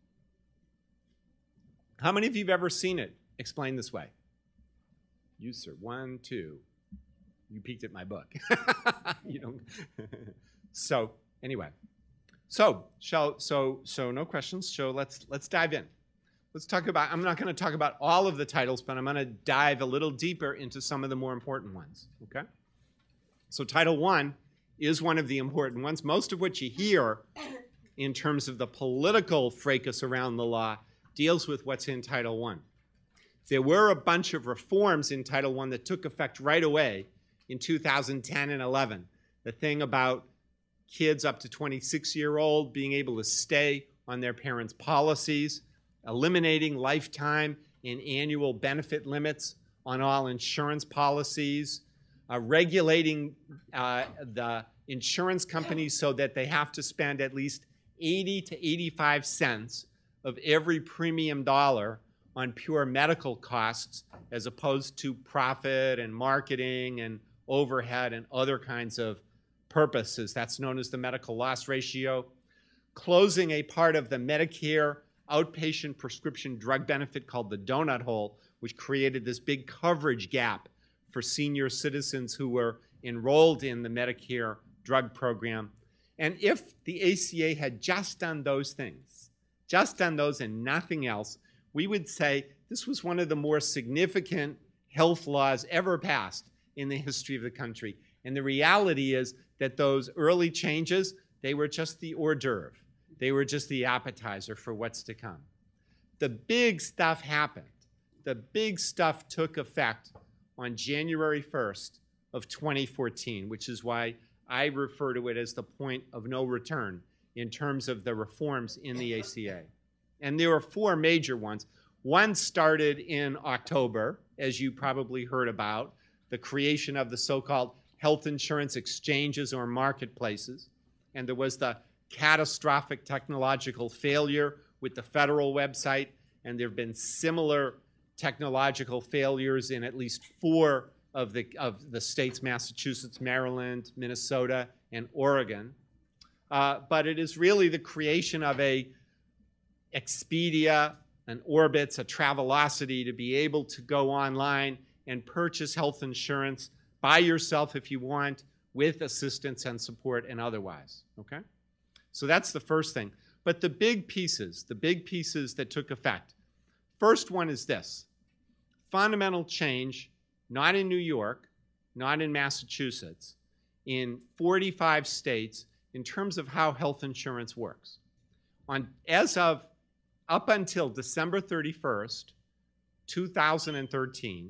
How many of you have ever seen it explained this way? You, sir. One, two. You peeked at my book. You don't. So anyway, so shall so so no questions. So let's let's dive in. Let's talk about. I'm not going to talk about all of the titles, but I'm going to dive a little deeper into some of the more important ones. Okay. So Title one is one of the important ones. Most of what you hear in terms of the political fracas around the law deals with what's in Title one. There were a bunch of reforms in Title one that took effect right away in two thousand ten and eleven. The thing about kids up to twenty-six year old being able to stay on their parents' policies, eliminating lifetime and annual benefit limits on all insurance policies, uh, regulating uh, the insurance companies so that they have to spend at least eighty to eighty-five cents of every premium dollar on pure medical costs as opposed to profit and marketing and overhead and other kinds of purposes. That's known as the medical loss ratio. Closing a part of the Medicare outpatient prescription drug benefit called the donut hole, which created this big coverage gap for senior citizens who were enrolled in the Medicare drug program. And if the A C A had just done those things, just done those and nothing else, we would say this was one of the more significant health laws ever passed in the history of the country. And the reality is that those early changes, they were just the hors d'oeuvre. They were just the appetizer for what's to come. The big stuff happened. The big stuff took effect on January first of twenty fourteen, which is why I refer to it as the point of no return in terms of the reforms in the A C A. And there were four major ones. One started in October, as you probably heard about, the creation of the so-called health insurance exchanges or marketplaces. And there was the catastrophic technological failure with the federal website, and there have been similar technological failures in at least four of the, of the states, Massachusetts, Maryland, Minnesota, and Oregon. Uh, but it is really the creation of a Expedia, an Orbitz, a Travelocity to be able to go online and purchase health insurance by yourself if you want, with assistance and support and otherwise, okay? So that's the first thing. But the big pieces, the big pieces that took effect. First one is this: fundamental change, not in New York, not in Massachusetts, in forty-five states in terms of how health insurance works. On, as of up until December thirty-first, two thousand thirteen,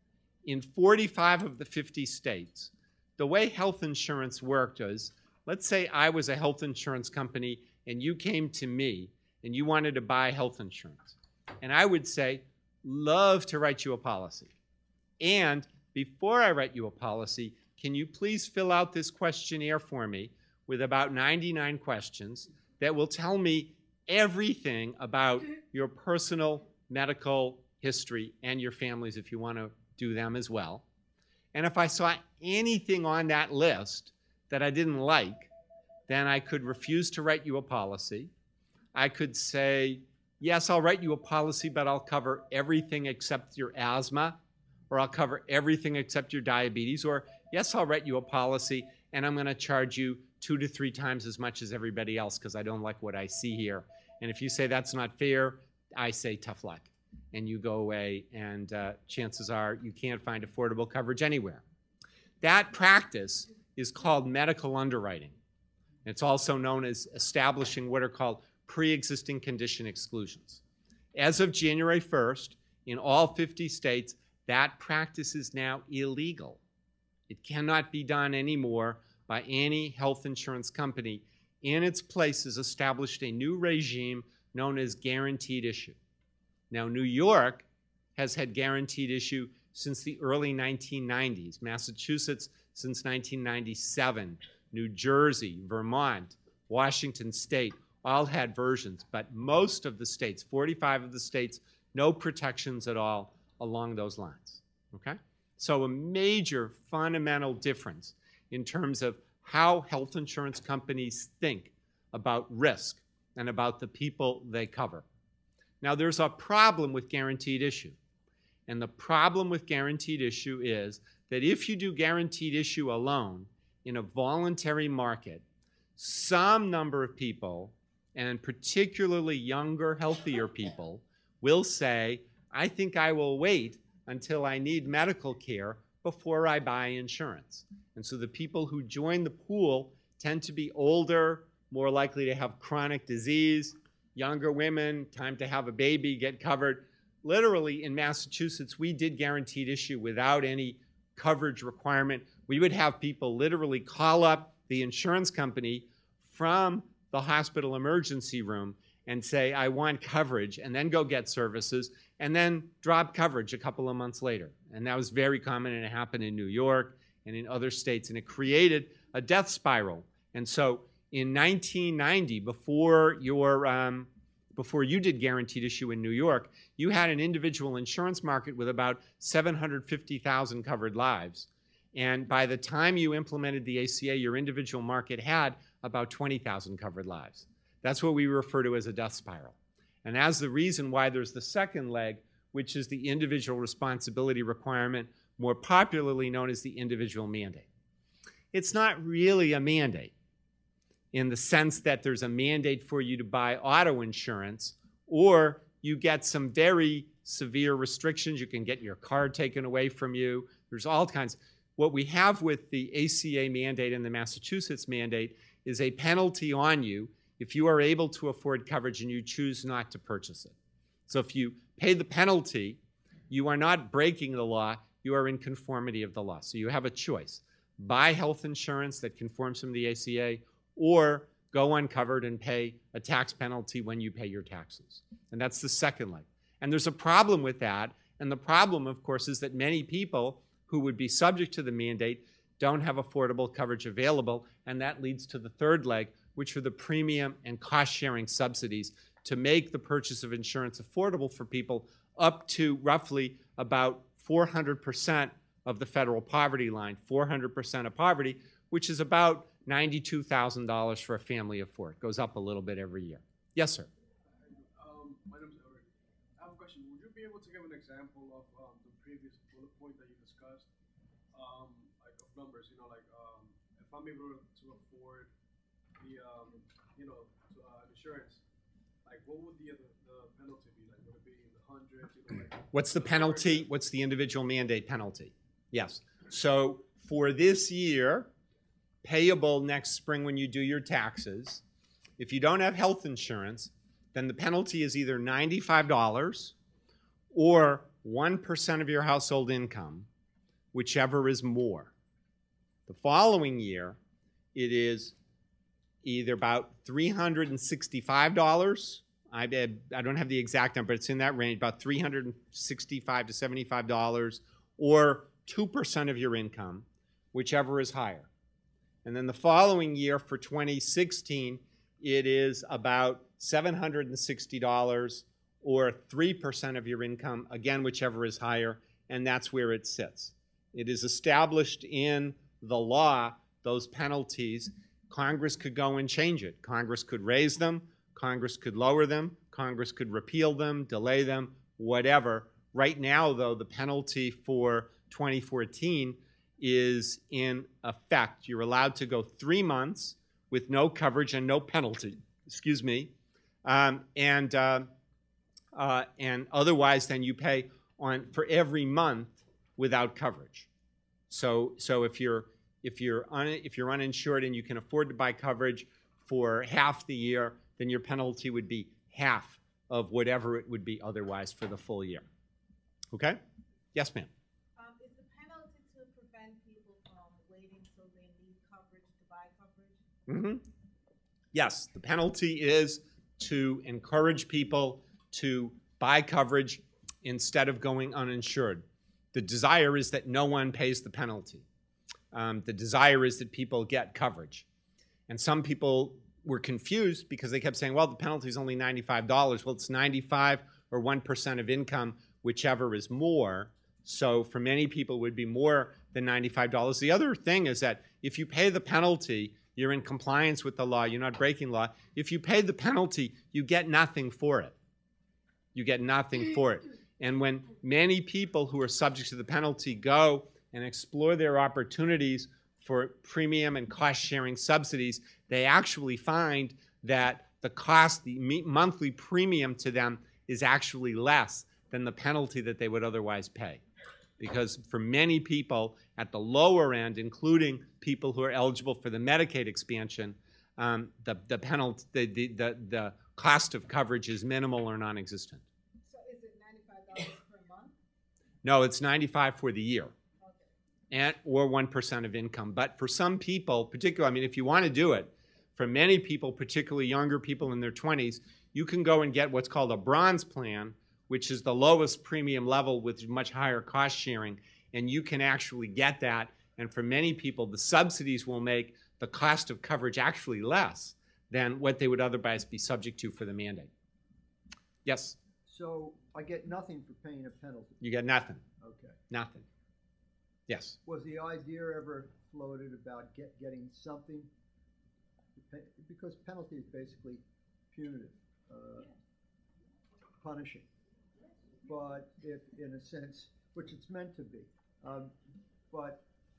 in forty-five of the fifty states, the way health insurance worked is, let's say I was a health insurance company and you came to me and you wanted to buy health insurance. And I would say, love to write you a policy. And before I write you a policy, can you please fill out this questionnaire for me with about ninety-nine questions that will tell me everything about your personal medical history and your families if you want to do them as well. And if I saw anything on that list that I didn't like, then I could refuse to write you a policy. I could say, yes, I'll write you a policy, but I'll cover everything except your asthma, or I'll cover everything except your diabetes, or yes, I'll write you a policy and I'm going to charge you two to three times as much as everybody else because I don't like what I see here. And if you say that's not fair, I say tough luck. And you go away, and uh, chances are you can't find affordable coverage anywhere. That practice is called medical underwriting. It's also known as establishing what are called pre-existing condition exclusions. As of January first, in all fifty states, that practice is now illegal. It cannot be done anymore by any health insurance company. In its place is established a new regime known as guaranteed issue. Now, New York has had guaranteed issue since the early nineteen nineties, Massachusetts since nineteen ninety-seven, New Jersey, Vermont, Washington State, all had versions, but most of the states, forty-five of the states, no protections at all along those lines, okay? So a major fundamental difference in terms of how health insurance companies think about risk and about the people they cover. Now, there's a problem with guaranteed issue. And the problem with guaranteed issue is that if you do guaranteed issue alone in a voluntary market, some number of people, and particularly younger, healthier people, will say, I think I will wait until I need medical care before I buy insurance. And so the people who join the pool tend to be older, more likely to have chronic disease. Younger women, time to have a baby, get covered. Literally, in Massachusetts, we did guaranteed issue without any coverage requirement. We would have people literally call up the insurance company from the hospital emergency room and say, I want coverage, and then go get services, and then drop coverage a couple of months later. And that was very common, and it happened in New York and in other states, and it created a death spiral. And so in nineteen ninety, before your um, before you did guaranteed issue in New York, you had an individual insurance market with about seven hundred fifty thousand covered lives. And by the time you implemented the A C A, your individual market had about twenty thousand covered lives. That's what we refer to as a death spiral. And as the reason why there's the second leg, which is the individual responsibility requirement, more popularly known as the individual mandate. It's not really a mandate in the sense that there's a mandate for you to buy auto insurance, or you get some very severe restrictions. You can get your car taken away from you. There's all kinds. What we have with the A C A mandate and the Massachusetts mandate is a penalty on you if you are able to afford coverage and you choose not to purchase it. So if you pay the penalty, you are not breaking the law, you are in conformity of the law. So you have a choice. Buy health insurance that conforms from the A C A, or go uncovered and pay a tax penalty when you pay your taxes. And that's the second leg. And there's a problem with that. And the problem, of course, is that many people who would be subject to the mandate don't have affordable coverage available. And that leads to the third leg, which are the premium and cost-sharing subsidies to make the purchase of insurance affordable for people up to roughly about four hundred percent of the federal poverty line, four hundred percent of poverty, which is about ninety-two thousand dollars for a family of four. It goes up a little bit every year. Yes, sir. Um, my name is Eric. I have a question. Would you be able to give an example of um, the previous bullet point that you discussed, um, like of numbers? You know, like um, if I'm able to afford the, um, you know, to, uh, insurance, like what would the, the the penalty be? Like would it be in the hundreds? You know, like what's the penalty? What's the individual mandate penalty? Yes. So for this year, payable next spring when you do your taxes, if you don't have health insurance, then the penalty is either ninety-five dollars or one percent of your household income, whichever is more. The following year, it is either about three hundred sixty-five dollars. I, I don't have the exact number, but it's in that range, about three hundred sixty-five to seventy-five dollars, or two percent of your income, whichever is higher. And then the following year for twenty sixteen, it is about seven hundred sixty dollars or three percent of your income, again, whichever is higher, and that's where it sits. It is established in the law, those penalties. Congress could go and change it. Congress could raise them. Congress could lower them. Congress could repeal them, delay them, whatever. Right now, though, the penalty for twenty fourteen is in effect. You're allowed to go three months with no coverage and no penalty, excuse me, um, and uh, uh, and otherwise then you pay on for every month without coverage. So so if you're if you're un, if you're uninsured and you can afford to buy coverage for half the year, then your penalty would be half of whatever it would be otherwise for the full year. Okay? Yes, ma'am. Mm-hmm. Yes, the penalty is to encourage people to buy coverage instead of going uninsured. The desire is that no one pays the penalty. Um, the desire is that people get coverage. And some people were confused because they kept saying, well, the penalty is only ninety-five dollars. Well, it's ninety-five or one percent of income, whichever is more. So for many people, it would be more than ninety-five dollars. The other thing is that if you pay the penalty, you're in compliance with the law. You're not breaking law. If you pay the penalty, you get nothing for it. You get nothing for it. And when many people who are subject to the penalty go and explore their opportunities for premium and cost-sharing subsidies, they actually find that the cost, the monthly premium to them is actually less than the penalty that they would otherwise pay. Because for many people at the lower end, including people who are eligible for the Medicaid expansion, um, the, the penalty, the, the, the, the cost of coverage is minimal or non-existent. So is it ninety-five dollars per month? No, it's ninety-five dollars for the year. Okay. And, or one percent of income. But for some people, particularly, I mean, if you want to do it, for many people, particularly younger people in their twenties, you can go and get what's called a bronze plan, which is the lowest premium level with much higher cost sharing, and you can actually get that. And for many people, the subsidies will make the cost of coverage actually less than what they would otherwise be subject to for the mandate. Yes? So I get nothing for paying a penalty. You get nothing. Okay. Nothing. Yes? Was the idea ever floated about get, getting something? To pay, because penalty is basically punitive, uh, punishing. But if, in a sense, which it's meant to be, um, but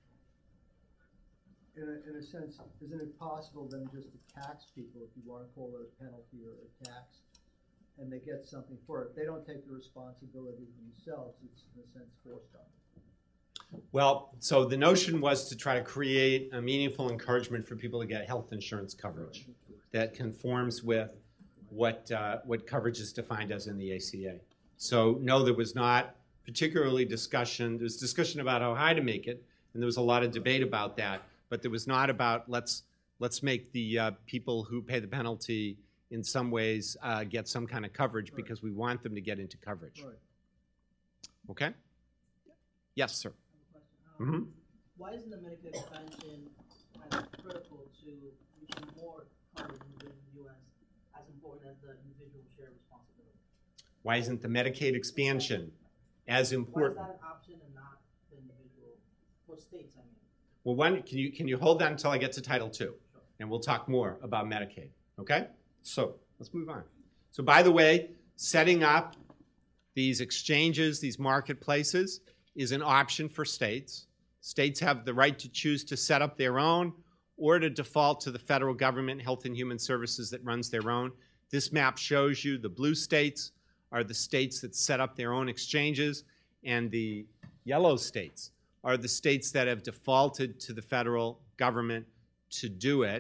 in a, in a sense, isn't it possible then just to tax people, if you want to call it a penalty or a tax, and they get something for it? They don't take the responsibility themselves. It's, in a sense, forced on them. Well, so the notion was to try to create a meaningful encouragement for people to get health insurance coverage that conforms with what, uh, what coverage is defined as in the A C A. So, no, there was not particularly discussion. There was discussion about how high to make it, and there was a lot of debate about that. But there was not about let's let's make the uh, people who pay the penalty in some ways uh, get some kind of coverage right. because we want them to get into coverage. Right. Okay? Yes, sir. Um, mm-hmm. Why isn't the Medicaid expansion kind of critical to reaching more coverage in the U S as important as the individual share responsibility? Why isn't the Medicaid expansion as important? Why is that an option and not the individual for states? I mean. Well, one, can you can you hold that until I get to Title two, Sure. and we'll talk more about Medicaid. Okay? So let's move on. So by the way, setting up these exchanges, these marketplaces, is an option for states. States have the right to choose to set up their own or to default to the federal government, Health and Human Services, that runs their own. This map shows you the blue states are the states that set up their own exchanges, and the yellow states are the states that have defaulted to the federal government to do it.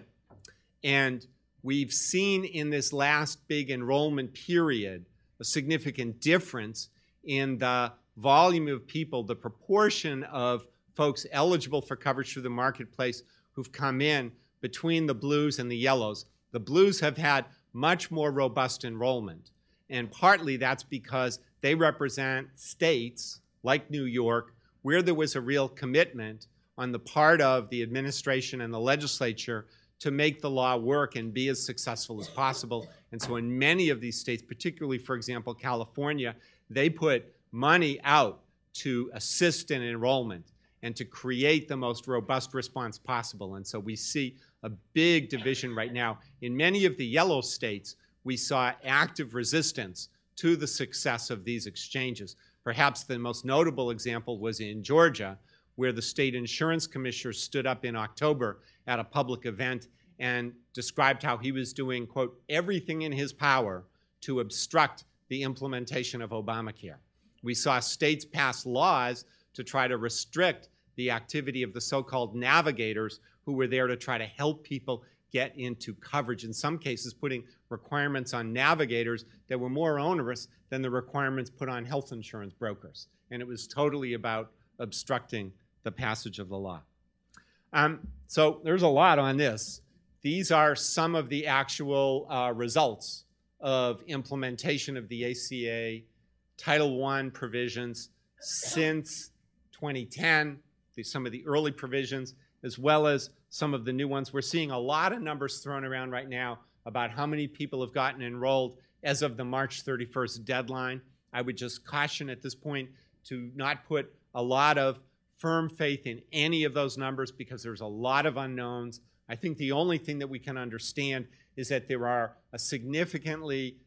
And we've seen in this last big enrollment period a significant difference in the volume of people, the proportion of folks eligible for coverage through the marketplace who've come in between the blues and the yellows. The blues have had much more robust enrollment, and partly that's because they represent states like New York where there was a real commitment on the part of the administration and the legislature to make the law work and be as successful as possible. And so in many of these states, particularly, for example, California, they put money out to assist in enrollment and to create the most robust response possible. And so we see a big division right now. In many of the yellow states, we saw active resistance to the success of these exchanges. Perhaps the most notable example was in Georgia, where the state insurance commissioner stood up in October at a public event and described how he was doing, quote, everything in his power to obstruct the implementation of Obamacare. We saw states pass laws to try to restrict the activity of the so-called navigators who were there to try to help people get into coverage, in some cases putting requirements on navigators that were more onerous than the requirements put on health insurance brokers. And it was totally about obstructing the passage of the law. Um, so there's a lot on this. These are some of the actual uh, results of implementation of the A C A Title one provisions since twenty ten, the, some of the early provisions, as well as some of the new ones. We're seeing a lot of numbers thrown around right now about how many people have gotten enrolled as of the March thirty-first deadline. I would just caution at this point to not put a lot of firm faith in any of those numbers because there's a lot of unknowns. I think the only thing that we can understand is that there are a significantly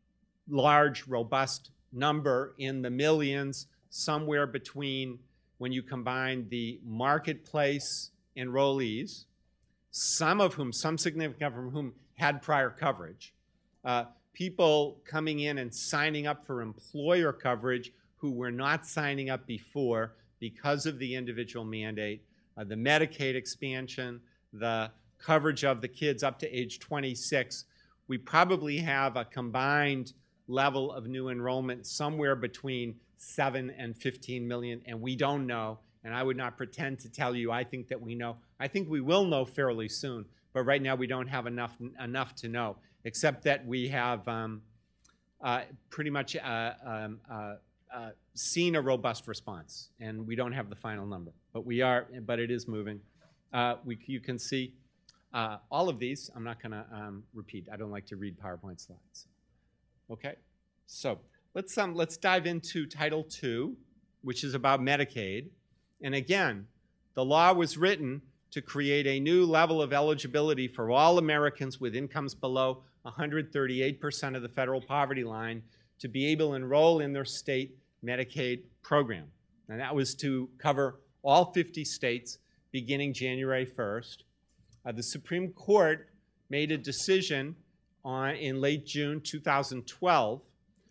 large, robust number in the millions, somewhere between, when you combine the marketplace enrollees, some of whom, some significant of whom had prior coverage, uh, people coming in and signing up for employer coverage who were not signing up before because of the individual mandate, uh, the Medicaid expansion, the coverage of the kids up to age twenty-six. We probably have a combined level of new enrollment somewhere between seven and fifteen million, and we don't know, and I would not pretend to tell you I think that we know. I think we will know fairly soon, but right now we don't have enough, enough to know. except that we have um, uh, pretty much uh, um, uh, uh, seen a robust response, and we don't have the final number, but we are, but it is moving. Uh, we, you can see uh, all of these. I'm not going to um, repeat. I don't like to read PowerPoint slides. Okay, so let's um, let's dive into Title two, which is about Medicaid. And again, the law was written to create a new level of eligibility for all Americans with incomes below one hundred thirty-eight percent of the federal poverty line to be able to enroll in their state Medicaid program. And that was to cover all fifty states beginning January first. Uh, the Supreme Court made a decision on, in late June two thousand twelve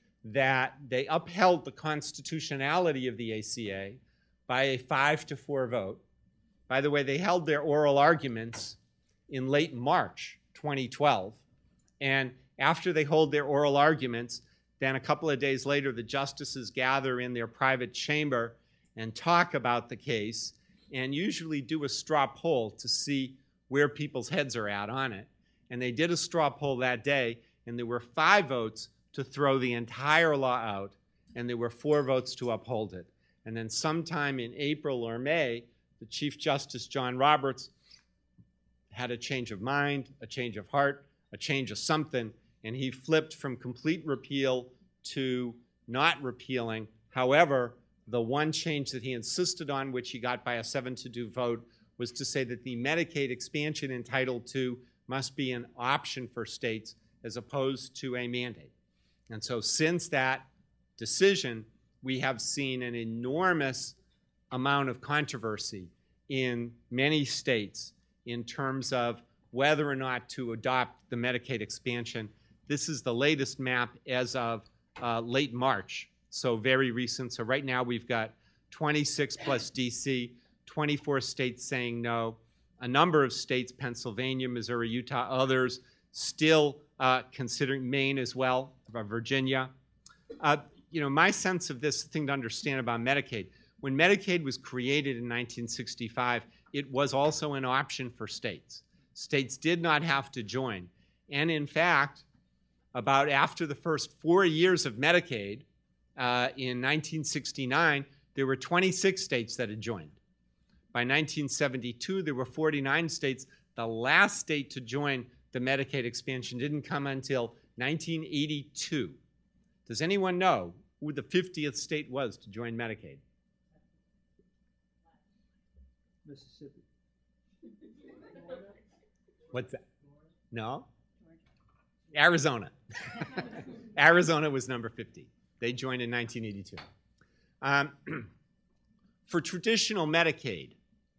that they upheld the constitutionality of the A C A by a five to four vote. By the way, they held their oral arguments in late March twenty twelve. And after they hold their oral arguments, then a couple of days later, the justices gather in their private chamber and talk about the case and usually do a straw poll to see where people's heads are at on it. And they did a straw poll that day, and there were five votes to throw the entire law out, and there were four votes to uphold it. And then sometime in April or May, the Chief Justice John Roberts had a change of mind, a change of heart, a change of something, and he flipped from complete repeal to not repealing. However, the one change that he insisted on, which he got by a seven to two vote, was to say that the Medicaid expansion in Title two must be an option for states as opposed to a mandate. And so since that decision, we have seen an enormous amount of controversy in many states in terms of whether or not to adopt the Medicaid expansion. This is the latest map as of uh, late March, so very recent. So right now we've got twenty-six plus D C, twenty-four states saying no, a number of states, Pennsylvania, Missouri, Utah, others still uh, considering, Maine as well, Virginia. Uh, you know, my sense of this thing to understand about Medicaid, when Medicaid was created in nineteen sixty-five, it was also an option for states. States did not have to join. And in fact, about after the first four years of Medicaid, uh, in nineteen sixty-nine, there were twenty-six states that had joined. By nineteen seventy-two, there were forty-nine states. The last state to join the Medicaid expansion didn't come until nineteen eighty-two. Does anyone know who the fiftieth state was to join Medicaid? Mississippi. What's that? No? Arizona. Arizona was number fifty. They joined in nineteen eighty-two. Um, for traditional Medicaid,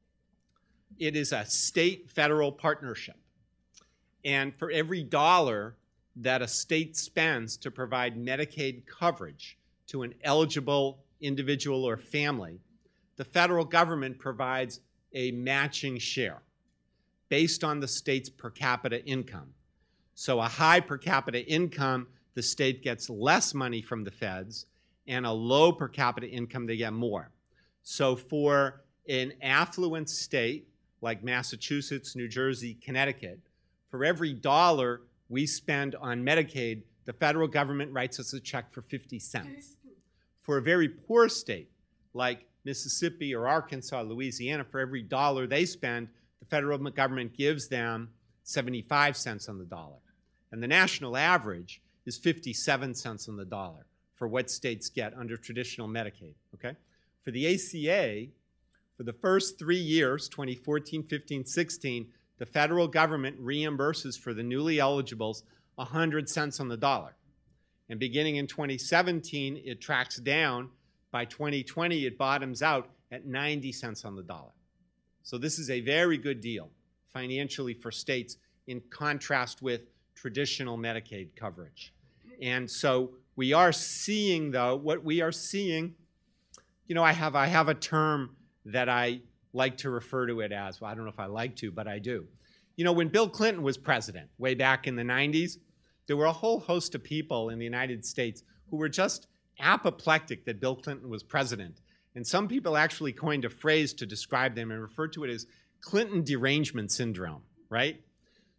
it is a state-federal partnership. And for every dollar that a state spends to provide Medicaid coverage to an eligible individual or family, the federal government provides a matching share based on the state's per capita income. So a high per capita income, the state gets less money from the feds, and a low per capita income, they get more. So for an affluent state like Massachusetts, New Jersey, Connecticut, for every dollar we spend on Medicaid, the federal government writes us a check for fifty cents. For a very poor state like Mississippi or Arkansas, Louisiana, for every dollar they spend, the federal government gives them seventy-five cents on the dollar. And the national average is fifty-seven cents on the dollar for what states get under traditional Medicaid, okay? For the A C A, for the first three years, twenty fourteen, fifteen, sixteen, the federal government reimburses for the newly eligibles one hundred cents on the dollar. And beginning in twenty seventeen, it tracks down. By twenty twenty, it bottoms out at ninety cents on the dollar. So this is a very good deal financially for states in contrast with traditional Medicaid coverage. And so we are seeing, though, what we are seeing, you know, I have, I have a term that I like to refer to it as, well, I don't know if I like to, but I do. You know, when Bill Clinton was president, way back in the nineties, there were a whole host of people in the United States who were just apoplectic that Bill Clinton was president. And some people actually coined a phrase to describe them and referred to it as Clinton derangement syndrome, right?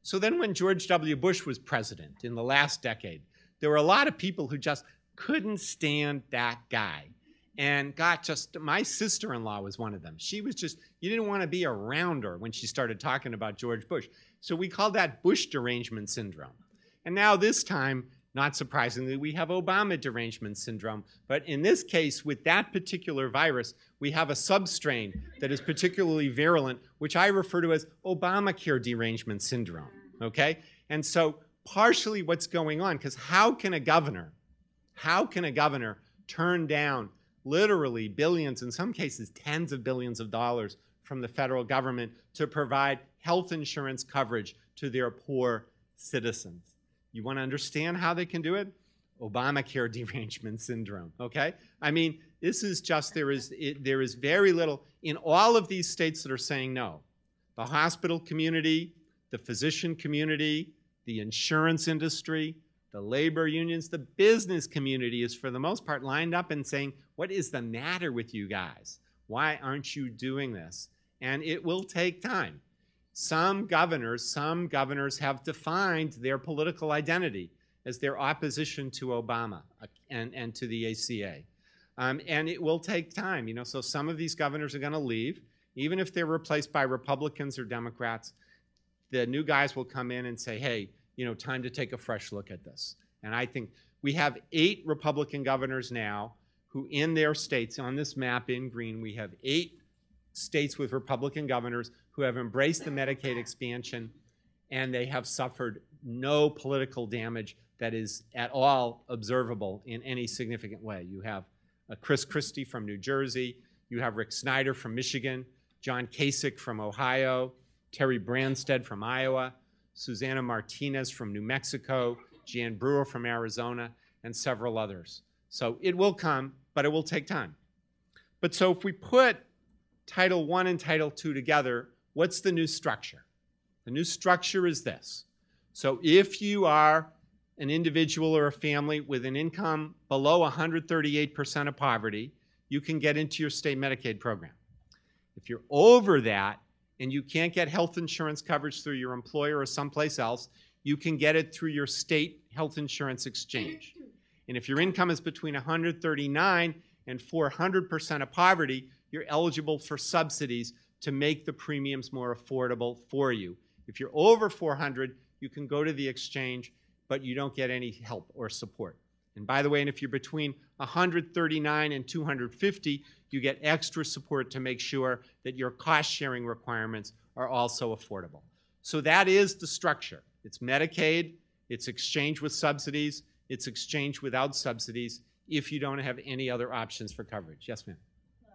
So then when George W. Bush was president in the last decade, there were a lot of people who just couldn't stand that guy. And got just, my sister-in-law was one of them. She was just, you didn't want to be around her when she started talking about George Bush. So we called that Bush derangement syndrome. And now this time, not surprisingly, we have Obama derangement syndrome. But in this case, with that particular virus, we have a substrain that is particularly virulent, which I refer to as ObamaCare derangement syndrome, okay? And so partially what's going on, because how can a governor, how can a governor turn down literally billions, in some cases tens of billions of dollars from the federal government to provide health insurance coverage to their poor citizens? You want to understand how they can do it? Obamacare derangement syndrome, okay? I mean, this is just, there is, it, there is very little, in all of these states that are saying no, the hospital community, the physician community, the insurance industry, the labor unions, the business community is for the most part lined up and saying, what is the matter with you guys? Why aren't you doing this? And it will take time. Some governors, some governors have defined their political identity as their opposition to Obama and, and to the A C A. Um, and it will take time. You know, so some of these governors are going to leave. Even if they're replaced by Republicans or Democrats, the new guys will come in and say, hey, you know, time to take a fresh look at this. And I think we have eight Republican governors now who in their states, on this map in green, we have eight states with Republican governors who have embraced the Medicaid expansion, and they have suffered no political damage that is at all observable in any significant way. You have uh, Chris Christie from New Jersey, you have Rick Snyder from Michigan, John Kasich from Ohio, Terry Branstad from Iowa, Susana Martinez from New Mexico, Jan Brewer from Arizona, and several others. So it will come, but it will take time. But so if we put Title one and Title two together, what's the new structure? The new structure is this. So if you are an individual or a family with an income below one hundred thirty-eight percent of poverty, you can get into your state Medicaid program. If you're over that and you can't get health insurance coverage through your employer or someplace else, you can get it through your state health insurance exchange. And if your income is between one hundred thirty-nine and four hundred percent of poverty, you're eligible for subsidies to make the premiums more affordable for you. If you're over four hundred, you can go to the exchange, but you don't get any help or support. And by the way, and if you're between one hundred thirty-nine and two hundred fifty, you get extra support to make sure that your cost-sharing requirements are also affordable. So that is the structure. It's Medicaid, it's exchange with subsidies, it's exchange without subsidies if you don't have any other options for coverage. Yes, ma'am.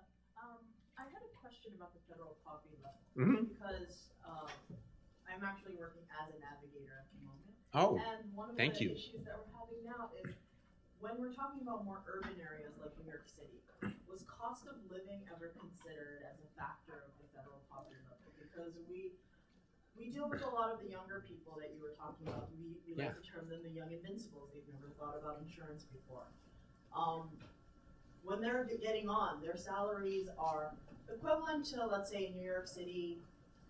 Um, I had a question about the federal poverty level, Mm-hmm. because um, I'm actually working as a navigator at the moment. Oh, and one of thank the you. issues that we're having now is when we're talking about more urban areas like New York City, was cost of living ever considered as a factor of the federal poverty level? Because we we deal with a lot of the younger people that you were talking about. We, we Yeah. like to term them the young invincibles. They've never thought about insurance before. Um, when they're getting on, their salaries are equivalent to, let's say, New York City,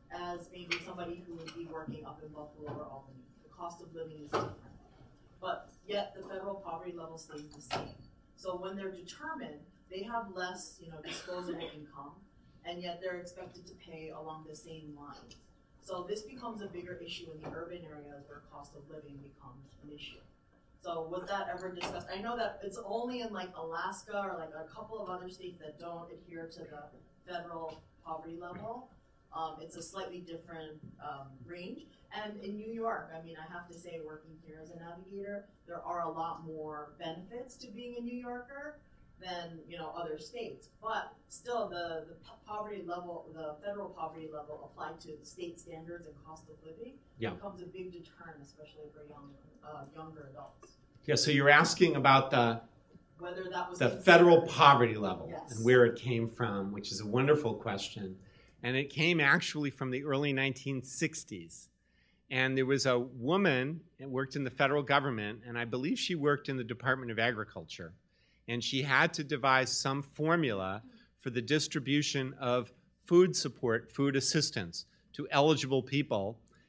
as maybe somebody who would be working up in Buffalo or Albany. The cost of living is different. But yet the federal poverty level stays the same. So when they're determined, they have less, you know, disposable income, and yet they're expected to pay along the same lines. So this becomes a bigger issue in the urban areas where cost of living becomes an issue. So was that ever discussed? I know that it's only in like Alaska or like a couple of other states that don't adhere to the federal poverty level. Um, it's a slightly different um, range. And in New York, I mean, I have to say, working here as a navigator, there are a lot more benefits to being a New Yorker than, you know, other states. But still, the, the poverty level, the federal poverty level applied to the state standards and cost of living Yeah. becomes a big deterrent, especially for young, uh, younger adults. Yeah, so you're asking about the, Whether that was the considered- federal poverty level Yes. and where it came from, which is a wonderful question. And it came actually from the early nineteen sixties. And there was a woman that worked in the federal government, and I believe she worked in the Department of Agriculture. And she had to devise some formula for the distribution of food support, food assistance to eligible people.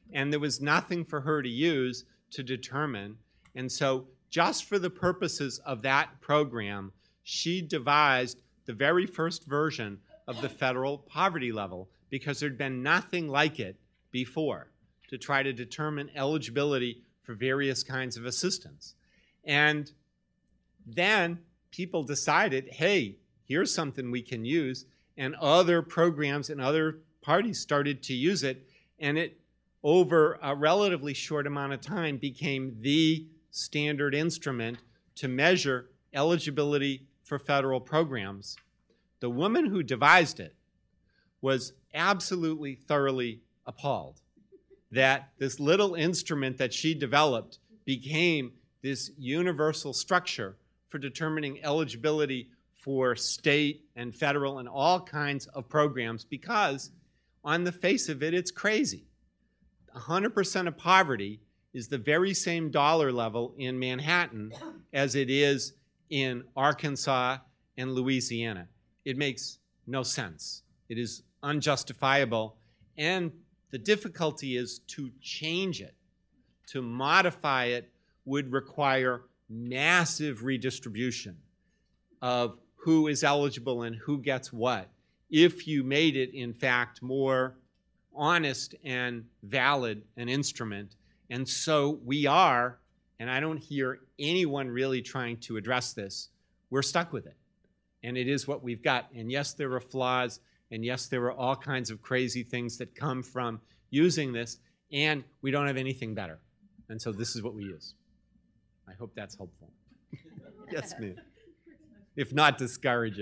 And there was nothing for her to use to determine. And so just for the purposes of that program, she devised the very first version of the federal poverty level because there'd been nothing like it before to try to determine eligibility for various kinds of assistance. And then people decided, hey, here's something we can use, and other programs and other parties started to use it, and it, over a relatively short amount of time, became the standard instrument to measure eligibility for federal programs. The woman who devised it was absolutely thoroughly appalled that this little instrument that she developed became this universal structure for determining eligibility for state and federal and all kinds of programs, because on the face of it, it's crazy. one hundred percent of poverty is the very same dollar level in Manhattan as it is in Arkansas and Louisiana. It makes no sense. It is unjustifiable, and the difficulty is to change it. To modify it would require massive redistribution of who is eligible and who gets what, if you made it, in fact, more honest and valid an instrument. And so we are, and I don't hear anyone really trying to address this, we're stuck with it. And it is what we've got. And yes, there are flaws, and yes, there are all kinds of crazy things that come from using this, and we don't have anything better. And so this is what we use. I hope that's helpful. Yes, ma'am. If not discouraging.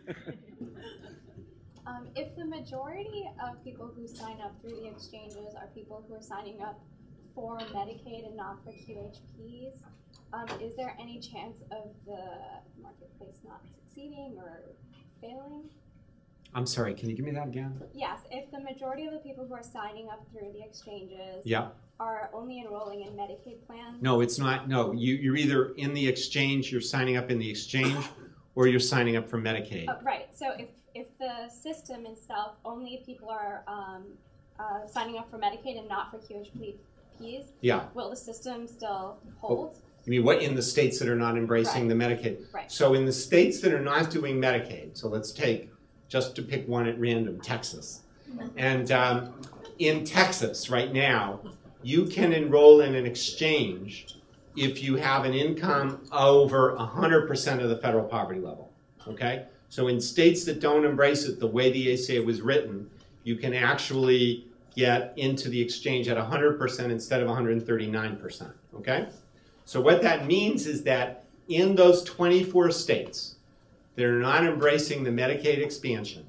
um, if the majority of people who sign up through the exchanges are people who are signing up for Medicaid and not for Q H Ps, um, is there any chance of the marketplace not succeeding or failing? I'm sorry, can you give me that again? Yes, if the majority of the people who are signing up through the exchanges yeah. are only enrolling in Medicaid plans? No, it's not. No, you, you're either in the exchange, you're signing up in the exchange, or you're signing up for Medicaid. Oh, right. So if, if the system itself, only people are um, uh, signing up for Medicaid and not for Q H Ps, yeah. will the system still hold? Oh, you mean what in the states that are not embracing right. the Medicaid? Right. So in the states that are not doing Medicaid, so let's take, just to pick one at random, Texas. And um, in Texas right now, you can enroll in an exchange if you have an income over one hundred percent of the federal poverty level, okay? So in states that don't embrace it the way the A C A was written, you can actually get into the exchange at one hundred percent instead of one hundred thirty-nine percent, okay? So what that means is that in those twenty-four states that are not embracing the Medicaid expansion,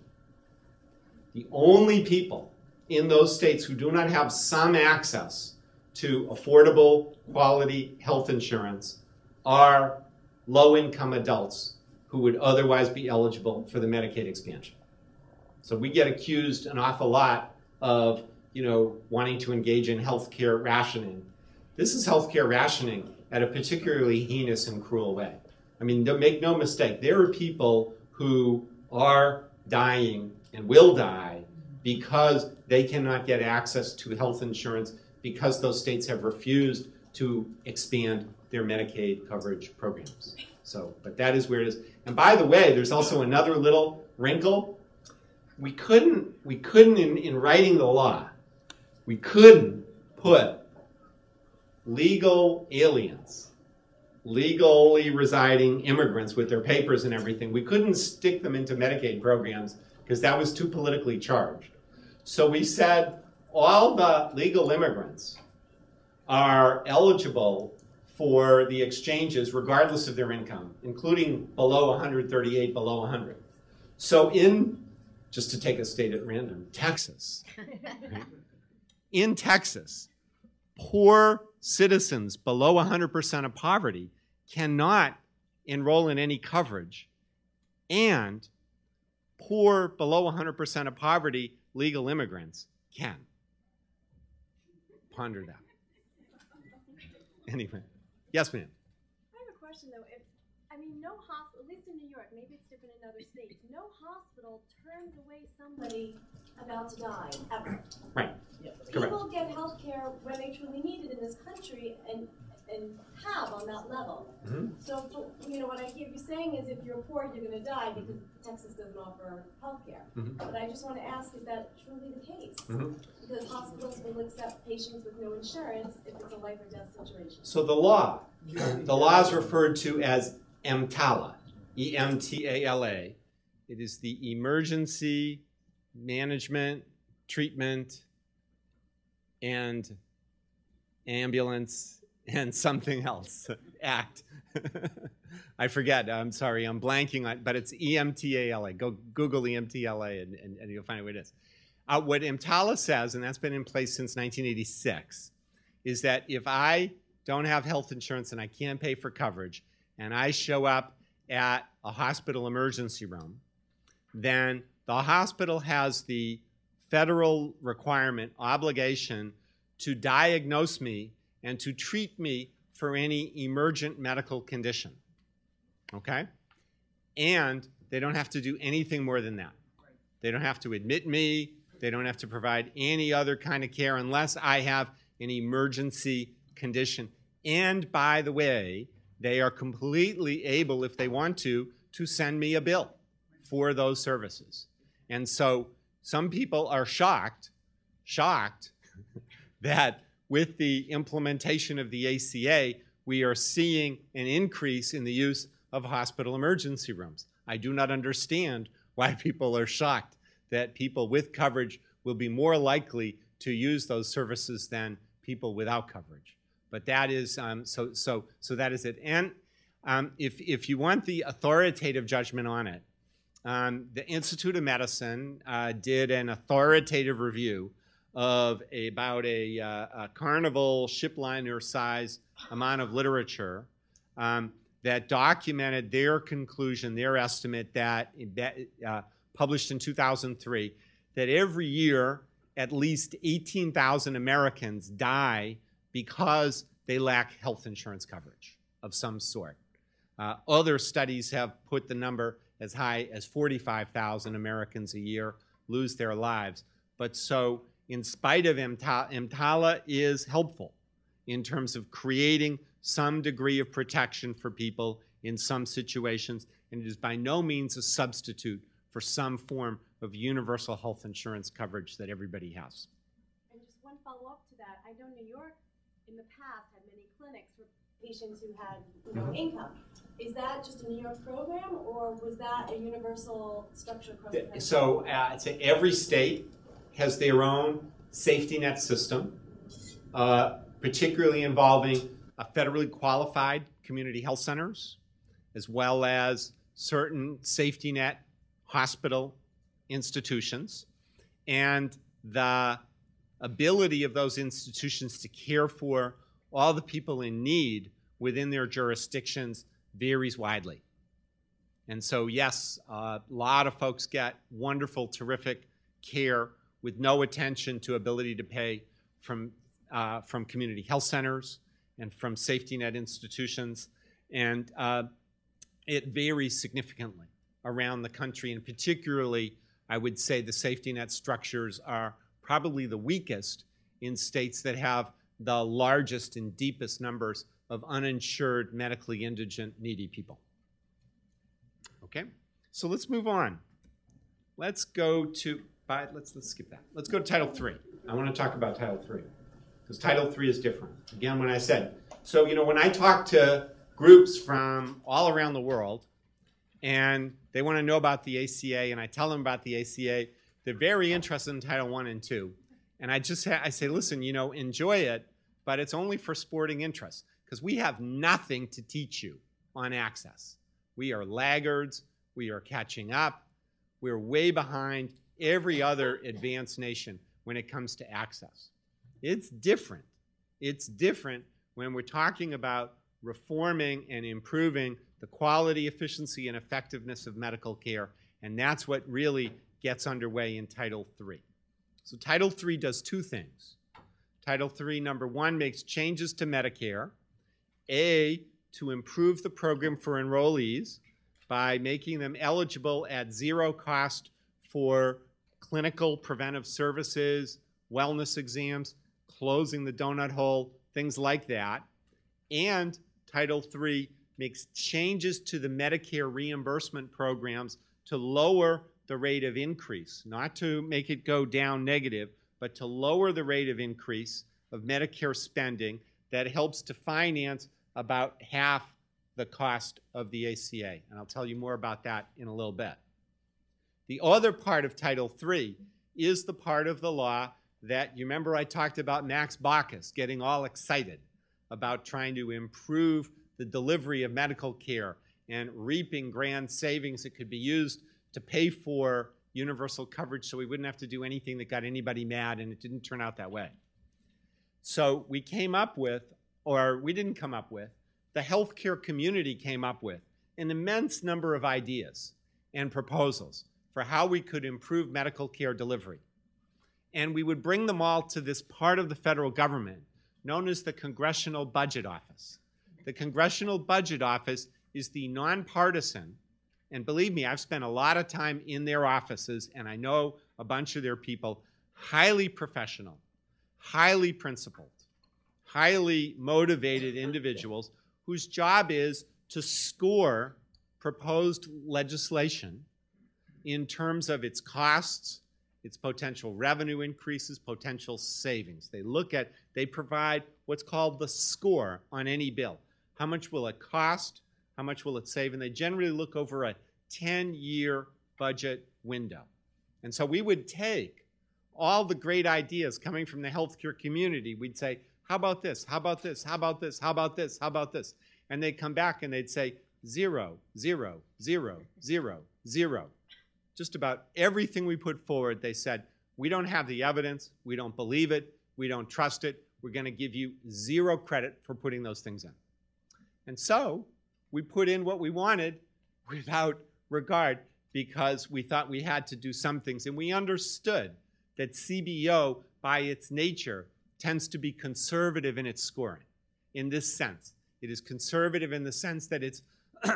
the only people in those states who do not have some access to affordable, quality health insurance are low-income adults who would otherwise be eligible for the Medicaid expansion. So we get accused an awful lot of, you know, wanting to engage in healthcare rationing. This is healthcare rationing at a particularly heinous and cruel way. I mean, make no mistake, there are people who are dying and will die because they cannot get access to health insurance because those states have refused to expand their Medicaid coverage programs. So, but that is where it is. And by the way, there's also another little wrinkle. We couldn't, we couldn't in, in writing the law, we couldn't put legal aliens, legally residing immigrants with their papers and everything, we couldn't stick them into Medicaid programs because that was too politically charged. So we said all the legal immigrants are eligible for the exchanges regardless of their income, including below one hundred thirty-eight, below one hundred. So in, just to take a state at random, Texas, right? In Texas, poor citizens below one hundred percent of poverty cannot enroll in any coverage, and poor below one hundred percent of poverty legal immigrants can. Ponder that. Anyway, yes, ma'am. I have a question though. If I mean, no hospital, at least in New York, maybe it's different in other states. No hospital turns away somebody About to die, ever. Right. Correct. People get health care when they truly need it in this country and and have on that level. Mm-hmm. So, for, you know, what I hear you saying is if you're poor, you're going to die because Texas doesn't offer health care. Mm-hmm. But I just want to ask, is that truly the case? Mm-hmm. Because hospitals will accept patients with no insurance if it's a life or death situation. So the law, the law is referred to as EMTALA, E M T A L A. It is the Emergency Management, Treatment, and Ambulance and something else Act. I forget. I'm sorry. I'm blanking on, but it's E M T A L A. Go Google E M T A L A and, and, and you'll find out what it is. Uh, what EMTALA says, and that's been in place since nineteen eighty-six, is that if I don't have health insurance and I can't pay for coverage, and I show up at a hospital emergency room, then the hospital has the federal requirement, obligation to diagnose me and to treat me for any emergent medical condition, okay? And they don't have to do anything more than that. They don't have to admit me. They don't have to provide any other kind of care unless I have an emergency condition. And by the way, they are completely able, if they want to, to send me a bill for those services. And so some people are shocked, shocked that with the implementation of the A C A, we are seeing an increase in the use of hospital emergency rooms. I do not understand why people are shocked that people with coverage will be more likely to use those services than people without coverage. But that is, um, so, so, so that is it. And um, if, if you want the authoritative judgment on it, um, the Institute of Medicine uh, did an authoritative review of a, about a, uh, a Carnival shipliner size amount of literature um, that documented their conclusion, their estimate that, uh, published in two thousand three, that every year at least eighteen thousand Americans die because they lack health insurance coverage of some sort. Uh, other studies have put the number as high as forty-five thousand Americans a year lose their lives. But so, in spite of EMTALA, EMTALA is helpful in terms of creating some degree of protection for people in some situations, and it is by no means a substitute for some form of universal health insurance coverage that everybody has. And just one follow-up to that, I know New York in the past had many clinics for patients who had no mm-hmm. income. Is that just a New York program, or was that a universal structure across the country? So, uh, so every state has their own safety net system, uh, particularly involving uh, federally qualified community health centers, as well as certain safety net hospital institutions. And the ability of those institutions to care for all the people in need within their jurisdictions varies widely. And so, yes, a lot of folks get wonderful, terrific care with no attention to ability to pay from, uh, from community health centers and from safety net institutions. And uh, it varies significantly around the country, and particularly, I would say the safety net structures are probably the weakest in states that have the largest and deepest numbers of uninsured, medically indigent, needy people. Okay, so let's move on. Let's go to, by, let's, let's skip that. Let's go to Title three. I want to talk about Title three, because Title three is different. Again, when I said, so, you know, when I talk to groups from all around the world, and they want to know about the A C A, and I tell them about the A C A, they're very interested in Title one and two. And I just ha I say, listen, you know, enjoy it, but it's only for sporting interests, because we have nothing to teach you on access. We are laggards. We are catching up. We're way behind every other advanced nation when it comes to access. It's different. It's different when we're talking about reforming and improving the quality, efficiency, and effectiveness of medical care, and that's what really gets underway in Title three. So Title three does two things. Title three, number one, makes changes to Medicare, A, to improve the program for enrollees by making them eligible at zero cost for clinical preventive services, wellness exams, closing the donut hole, things like that. And Title three makes changes to the Medicare reimbursement programs to lower the rate of increase, not to make it go down negative, but to lower the rate of increase of Medicare spending that helps to finance about half the cost of the A C A. And I'll tell you more about that in a little bit. The other part of Title three is the part of the law that, you remember I talked about Max Baucus getting all excited about trying to improve the delivery of medical care and reaping grand savings that could be used to pay for universal coverage so we wouldn't have to do anything that got anybody mad, and it didn't turn out that way. So we came up with, or we didn't come up with, the healthcare community came up with an immense number of ideas and proposals for how we could improve medical care delivery. And we would bring them all to this part of the federal government known as the Congressional Budget Office. The Congressional Budget Office is the nonpartisan, and believe me, I've spent a lot of time in their offices, and I know a bunch of their people, highly professional, highly principled, highly motivated individuals whose job is to score proposed legislation in terms of its costs, its potential revenue increases, potential savings. They look at, they provide what's called the score on any bill. How much will it cost? How much will it save? And they generally look over a ten-year budget window. And so we would take all the great ideas coming from the healthcare community. We'd say, how about this? How about this? How about this? How about this? How about this? And they'd come back and they'd say, zero, zero, zero, zero, zero. Just about everything we put forward, they said, we don't have the evidence, we don't believe it, we don't trust it, we're going to give you zero credit for putting those things in. And so we put in what we wanted without regard because we thought we had to do some things. And we understood that C B O, by its nature, tends to be conservative in its scoring. In this sense, it is conservative in the sense that its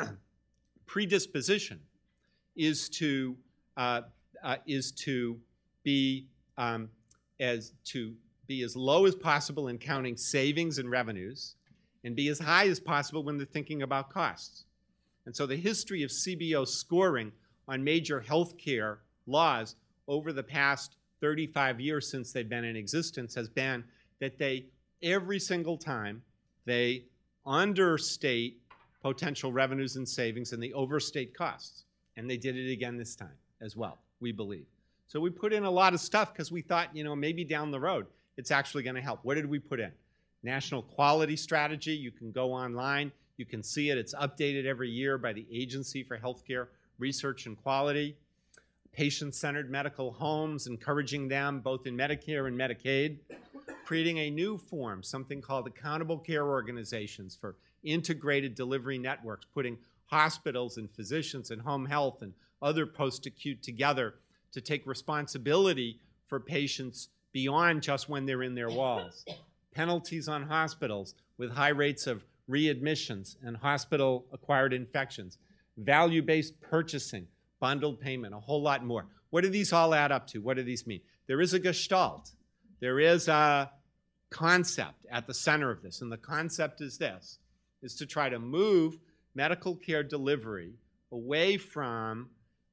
predisposition is to uh, uh, is to be um, as to be as low as possible in counting savings and revenues, and be as high as possible when they're thinking about costs. And so the history of C B O scoring on major healthcare laws over the past thirty-five years since they've been in existence has been that they, every single time, they understate potential revenues and savings and they overstate costs. And they did it again this time as well, we believe. So we put in a lot of stuff because we thought, you know, maybe down the road it's actually going to help. What did we put in? National Quality Strategy. You can go online. You can see it. It's updated every year by the Agency for Healthcare Research and Quality. Patient-centered medical homes, encouraging them both in Medicare and Medicaid. Creating a new form, something called accountable care organizations for integrated delivery networks, putting hospitals and physicians and home health and other post-acute together to take responsibility for patients beyond just when they're in their walls. Penalties on hospitals with high rates of readmissions and hospital-acquired infections. Value-based purchasing, bundled payment, a whole lot more. What do these all add up to? What do these mean? There is a gestalt. There is a concept at the center of this, and the concept is this, is to try to move medical care delivery away from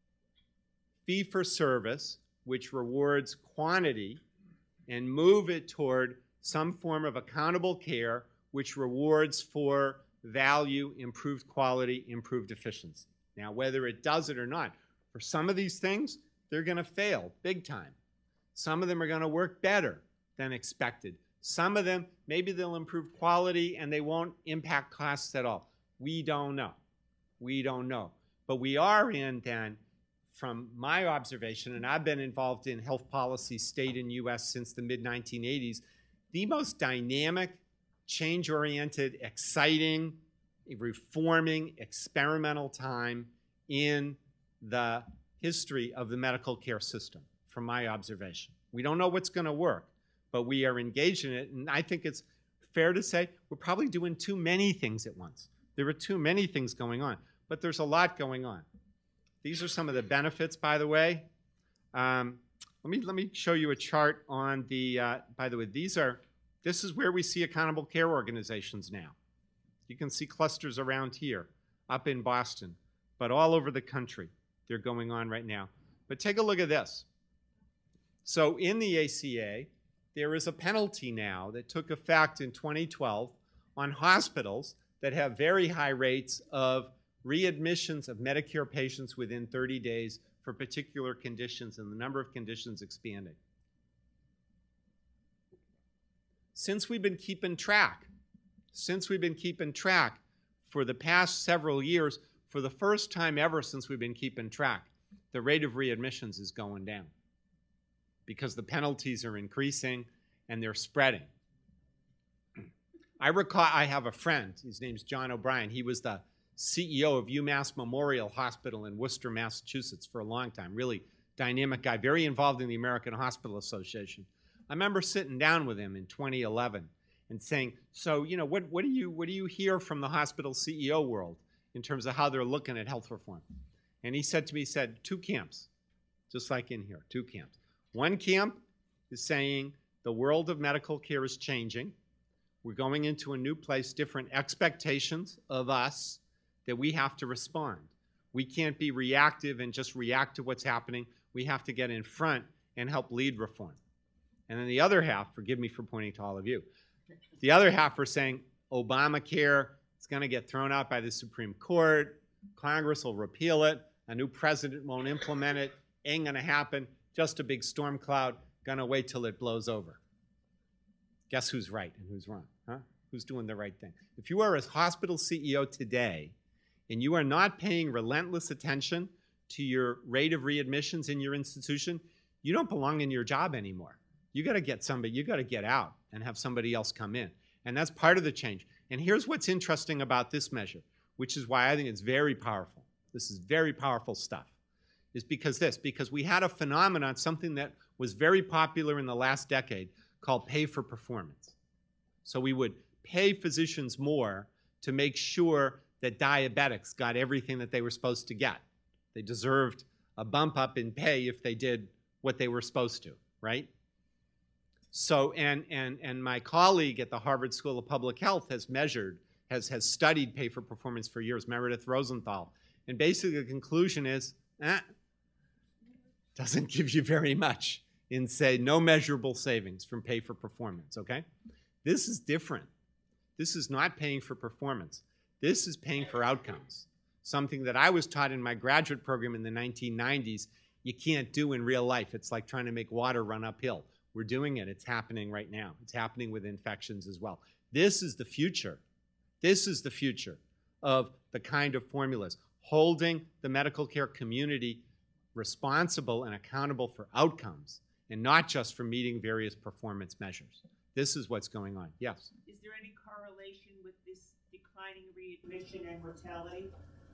fee-for-service, which rewards quantity, and move it toward some form of accountable care, which rewards for value, improved quality, improved efficiency. Now, whether it does it or not, for some of these things, they're going to fail big time. Some of them are going to work better than expected. Some of them, maybe they'll improve quality and they won't impact costs at all. We don't know. We don't know. But we are in, then, from my observation, and I've been involved in health policy state in U S since the mid nineteen eighties, the most dynamic, change-oriented, exciting, reforming, experimental time in the history of the medical care system, from my observation. We don't know what's going to work, but we are engaged in it, and I think it's fair to say we're probably doing too many things at once. There are too many things going on, but there's a lot going on. These are some of the benefits, by the way. Um, let me let me show you a chart on the. Uh, by the way, these are. This is where we see accountable care organizations now. You can see clusters around here, up in Boston, but all over the country. They're going on right now. But take a look at this. So in the A C A, there is a penalty now that took effect in twenty twelve on hospitals that have very high rates of readmissions of Medicare patients within thirty days for particular conditions, and the number of conditions expanding. Since we've been keeping track, since we've been keeping track for the past several years, for the first time ever since we've been keeping track, the rate of readmissions is going down because the penalties are increasing and they're spreading. I recall, I have a friend, his name's John O'Brien. He was the C E O of UMass Memorial Hospital in Worcester, Massachusetts for a long time. Really dynamic guy, very involved in the American Hospital Association. I remember sitting down with him in twenty eleven and saying, so, you know, what, what, do you, what do you hear from the hospital C E O world in terms of how they're looking at health reform? And he said to me, he said, two camps, just like in here, two camps. One camp is saying the world of medical care is changing. We're going into a new place, different expectations of us that we have to respond. We can't be reactive and just react to what's happening. We have to get in front and help lead reform. And then the other half, forgive me for pointing to all of you, the other half are saying Obamacare is going to get thrown out by the Supreme Court, Congress will repeal it, a new president won't implement it, ain't going to happen, just a big storm cloud, going to wait till it blows over. Guess who's right and who's wrong, huh? Who's doing the right thing? If you are a hospital C E O today and you are not paying relentless attention to your rate of readmissions in your institution, you don't belong in your job anymore. You got to get somebody, you got to get out and have somebody else come in. And that's part of the change. And here's what's interesting about this measure, which is why I think it's very powerful. This is very powerful stuff. Is because this, because we had a phenomenon, something that was very popular in the last decade called pay for performance. So we would pay physicians more to make sure that diabetics got everything that they were supposed to get. They deserved a bump up in pay if they did what they were supposed to, right? So, and, and, and my colleague at the Harvard School of Public Health has measured, has, has studied pay for performance for years, Meredith Rosenthal. And basically the conclusion is, eh, doesn't give you very much in, say, no measurable savings from pay for performance, okay? This is different. This is not paying for performance. This is paying for outcomes, something that I was taught in my graduate program in the nineteen nineties you can't do in real life. It's like trying to make water run uphill. We're doing it. It's happening right now. It's happening with infections as well. This is the future. This is the future of the kind of formulas, holding the medical care community responsible and accountable for outcomes and not just for meeting various performance measures. This is what's going on. Yes? Is there any correlation with this declining readmission and mortality?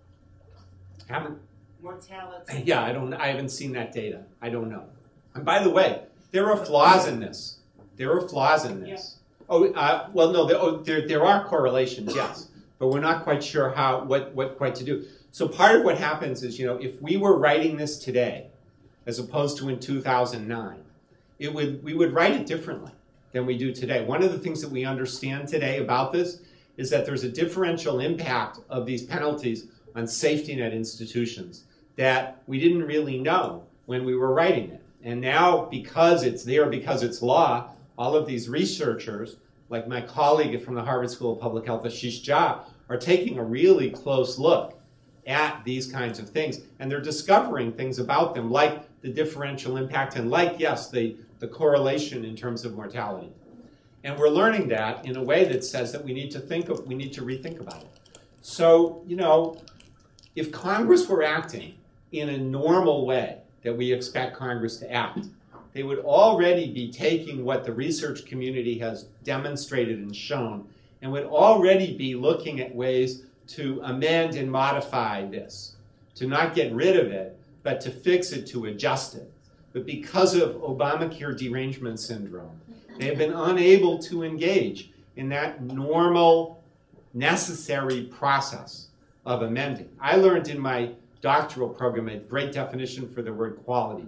Haven't. Mortality. Yeah, I don't. I haven't seen that data. I don't know. And by the way, there are flaws in this. There are flaws in this. Yeah. Oh, uh, well, no. There, oh, there, there are correlations, yes, but we're not quite sure how, what, what quite to do. So part of what happens is, you know, if we were writing this today, as opposed to in two thousand nine, it would we would write it differently than we do today. One of the things that we understand today about this is that there's a differential impact of these penalties on safety net institutions that we didn't really know when we were writing it. And now, because it's there, because it's law, all of these researchers, like my colleague from the Harvard School of Public Health, Ashish Jha, are taking a really close look at these kinds of things. And they're discovering things about them, like the differential impact and like, yes, the, the correlation in terms of mortality. And we're learning that in a way that says that we need to think of, we need to rethink about it. So, you know, if Congress were acting in a normal way that we expect Congress to act, they would already be taking what the research community has demonstrated and shown and would already be looking at ways to amend and modify this, to not get rid of it, but to fix it, to adjust it. But because of Obamacare derangement syndrome, they have been unable to engage in that normal, necessary process of amending. I learned in my doctoral program a great definition for the word quality.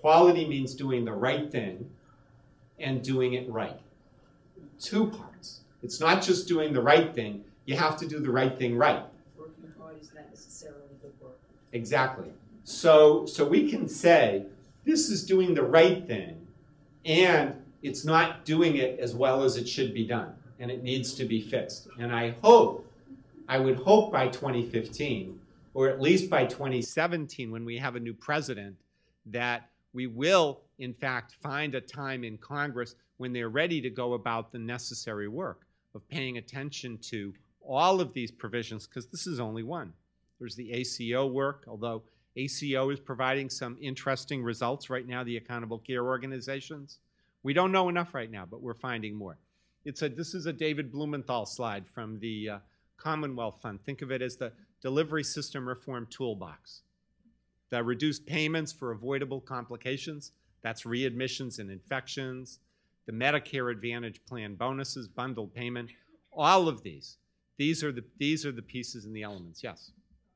Quality means doing the right thing and doing it right. Two parts. It's not just doing the right thing. You have to do the right thing right. Working hard is not necessarily good work. Exactly. So, so we can say, this is doing the right thing, and it's not doing it as well as it should be done, and it needs to be fixed. And I hope, I would hope by twenty fifteen, or at least by twenty seventeen, when we have a new president, that we will, in fact, find a time in Congress when they're ready to go about the necessary work of paying attention to all of these provisions, because this is only one. There's the A C O work, although A C O is providing some interesting results right now, the accountable care organizations. We don't know enough right now, but we're finding more. It's a, this is a David Blumenthal slide from the uh, Commonwealth Fund. Think of it as the Delivery System Reform Toolbox. The reduced payments for avoidable complications, that's readmissions and infections, the Medicare Advantage plan bonuses, bundled payment, all of these. These are the, these are the pieces and the elements. Yes?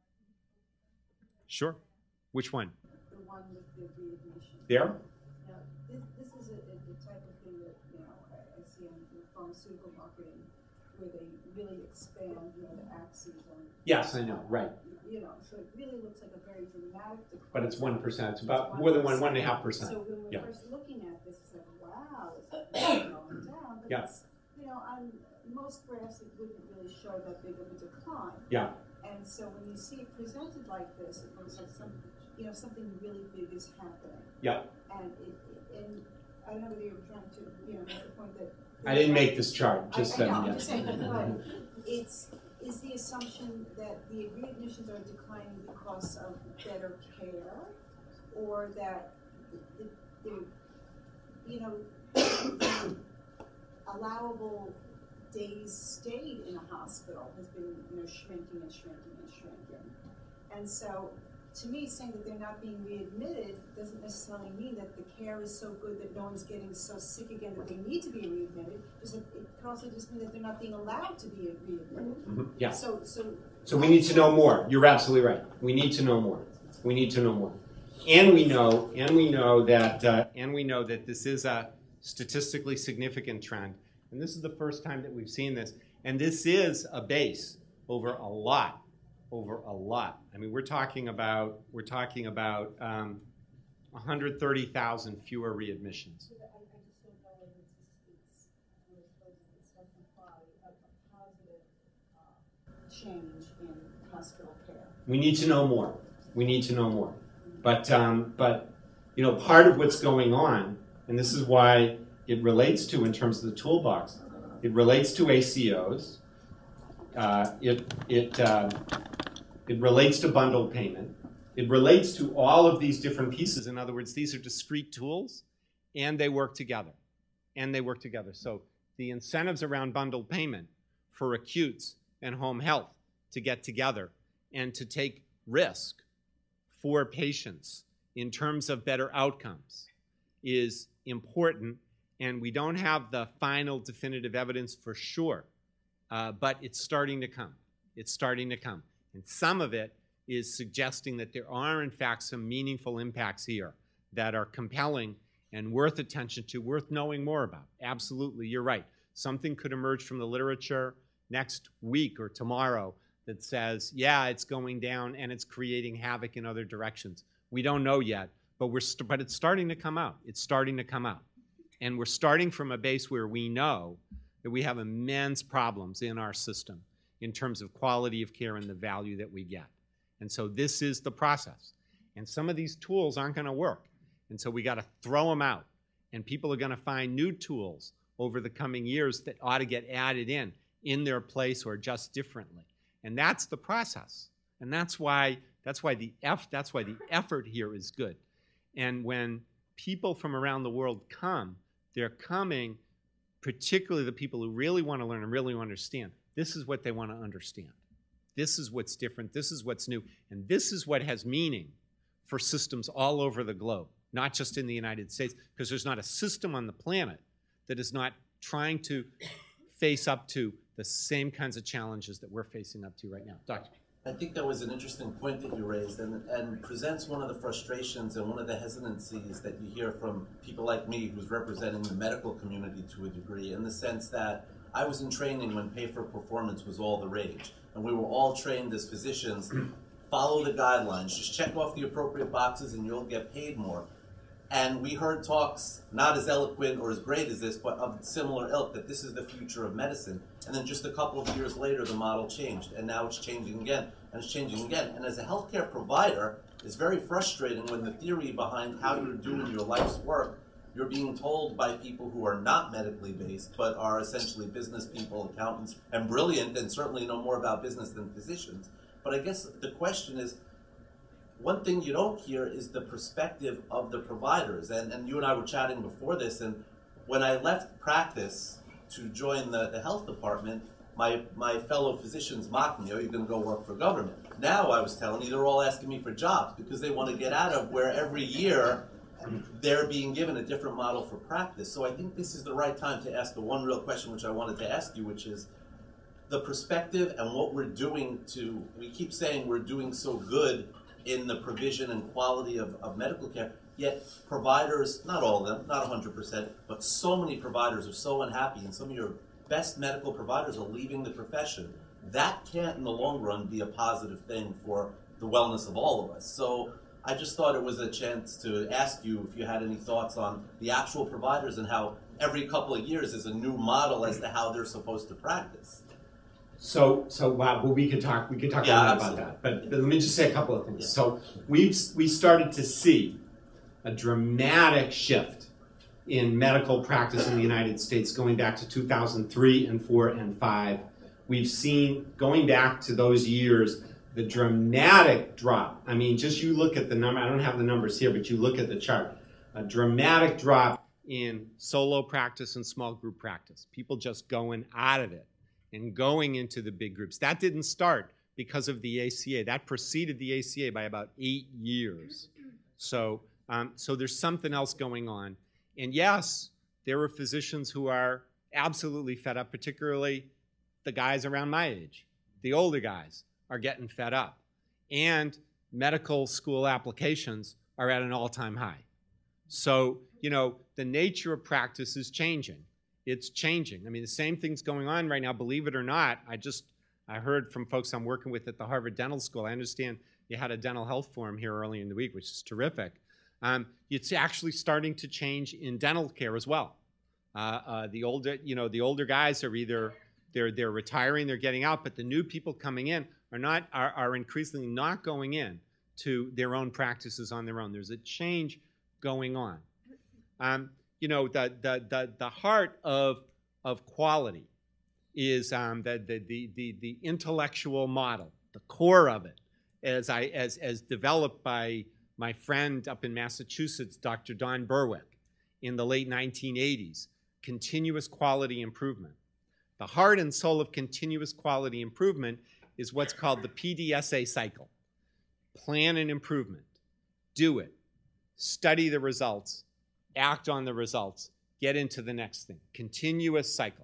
Sure. Which one? The one with the readmission. There? Now, this, this is a, a, the type of thing that, you know, I, I see in, in pharmaceutical marketing where they really expand, you know, the axes on. Yes, I know, right. You know, so it really looks like a very dramatic decline. But it's one percent. It's about more than one, one and a half percent. So when we're Yeah. first looking at this, it's like, wow, it's really going down. But Yeah. it's, you know, on most graphs, it wouldn't really show that big of a decline. Yeah. And so when you see it presented like this, it looks like some, you know, something really big is happening. Yeah. And it, it and I don't know whether you're trying to, you know, make the point that. I didn't make this chart, just I, I um, know, I'm yeah. just saying, but it's is the assumption that the readmissions are declining because of better care, or that the, the, the you know, the allowable days stayed in a hospital has been, you know, shrinking and shrinking and shrinking. And so, to me, saying that they're not being readmitted doesn't necessarily mean that the care is so good that no one's getting so sick again that they need to be readmitted. It could also just mean that they're not being allowed to be readmitted. Mm-hmm. Yeah. So, so, so we need to know more. You're absolutely right. We need to know more. We need to know more. And we know, and we know that, uh, and we know that this is a statistically significant trend. And this is the first time that we've seen this. And this is a base over a lot, over a lot. I mean, we're talking about, we're talking about um, one hundred thirty thousand fewer readmissions. I, I just don't know whether it's, it's, it's going to imply a, a positive uh, change in hospital care. We need to know more. We need to know more. But, um, but you know, part of what's going on, and this is why it relates to, in terms of the toolbox, it relates to A C Os. Uh, it it uh, it relates to bundled payment. It relates to all of these different pieces. In other words, these are discrete tools, and they work together. And they work together. So the incentives around bundled payment for acutes and home health to get together and to take risk for patients in terms of better outcomes is important. And we don't have the final definitive evidence for sure, uh, but it's starting to come. It's starting to come. And some of it is suggesting that there are, in fact, some meaningful impacts here that are compelling and worth attention to, worth knowing more about. Absolutely, you're right. Something could emerge from the literature next week or tomorrow that says, yeah, it's going down and it's creating havoc in other directions. We don't know yet, but, we're st- but it's starting to come out. It's starting to come out. And we're starting from a base where we know that we have immense problems in our system in terms of quality of care and the value that we get. And so this is the process. And some of these tools aren't going to work. And so we got to throw them out. And people are going to find new tools over the coming years that ought to get added in, in their place or just differently. And that's the process. And that's why, that's why the F, that's why the effort here is good. And when people from around the world come, they're coming, particularly the people who really want to learn and really understand. This is what they want to understand. This is what's different. This is what's new. And this is what has meaning for systems all over the globe, not just in the United States, because there's not a system on the planet that is not trying to face up to the same kinds of challenges that we're facing up to right now. Doctor I think that was an interesting point that you raised, and, and presents one of the frustrations and one of the hesitancies that you hear from people like me who's representing the medical community to a degree, in the sense that I was in training when pay for performance was all the rage, and we were all trained as physicians, follow the guidelines, just check off the appropriate boxes and you'll get paid more. And we heard talks, not as eloquent or as great as this, but of similar ilk, that this is the future of medicine. And then just a couple of years later, the model changed, and now it's changing again, and it's changing again. And as a healthcare provider, it's very frustrating when the theory behind how you're doing your life's work, you're being told by people who are not medically based, but are essentially business people, accountants, and brilliant, and certainly know more about business than physicians. But I guess the question is, one thing you don't hear is the perspective of the providers. And, and you and I were chatting before this, and when I left practice to join the, the health department, my, my fellow physicians mocked me, oh, you're going to go work for government. Now I was telling you, they're all asking me for jobs because they want to get out of where every year they're being given a different model for practice. So I think this is the right time to ask the one real question which I wanted to ask you, which is the perspective and what we're doing to, we keep saying we're doing so good in the provision and quality of, of medical care, yet providers, not all of them, not one hundred percent, but so many providers are so unhappy, and some of your best medical providers are leaving the profession. That can't, in the long run, be a positive thing for the wellness of all of us. So I just thought it was a chance to ask you if you had any thoughts on the actual providers and how every couple of years is a new model as to how they're supposed to practice. So, so wow, well, we could talk. We could talk Yeah, a lot absolutely. about that. But, but let me just say a couple of things. Yeah. So we've we started to see a dramatic shift in medical practice in the United States going back to two thousand three and four and five. We've seen, going back to those years, the dramatic drop. I mean, just you look at the number. I don't have the numbers here, but you look at the chart. A dramatic drop in solo practice and small group practice. People just going out of it and going into the big groups. That didn't start because of the A C A. That preceded the A C A by about eight years. So, um, so there's something else going on. And yes, there are physicians who are absolutely fed up, particularly the guys around my age. The older guys are getting fed up. And medical school applications are at an all-time high. So, you know, the nature of practice is changing. It's changing. I mean, the same thing's going on right now, believe it or not. I just, I heard from folks I'm working with at the Harvard Dental School. I understand you had a dental health forum here earlier in the week, which is terrific. Um, it's actually starting to change in dental care as well. Uh, uh, the older, you know, the older guys are either, they're, they're retiring, they're getting out, but the new people coming in are not, are, are increasingly not going in to their own practices on their own. There's a change going on. Um, You know, the, the, the, the heart of, of quality is um, the, the, the, the, the intellectual model, the core of it, as, I, as, as developed by my friend up in Massachusetts, Doctor Don Berwick, in the late nineteen eighties, continuous quality improvement. The heart and soul of continuous quality improvement is what's called the P D S A cycle. Plan an improvement, do it, study the results, act on the results, get into the next thing. Continuous cycle.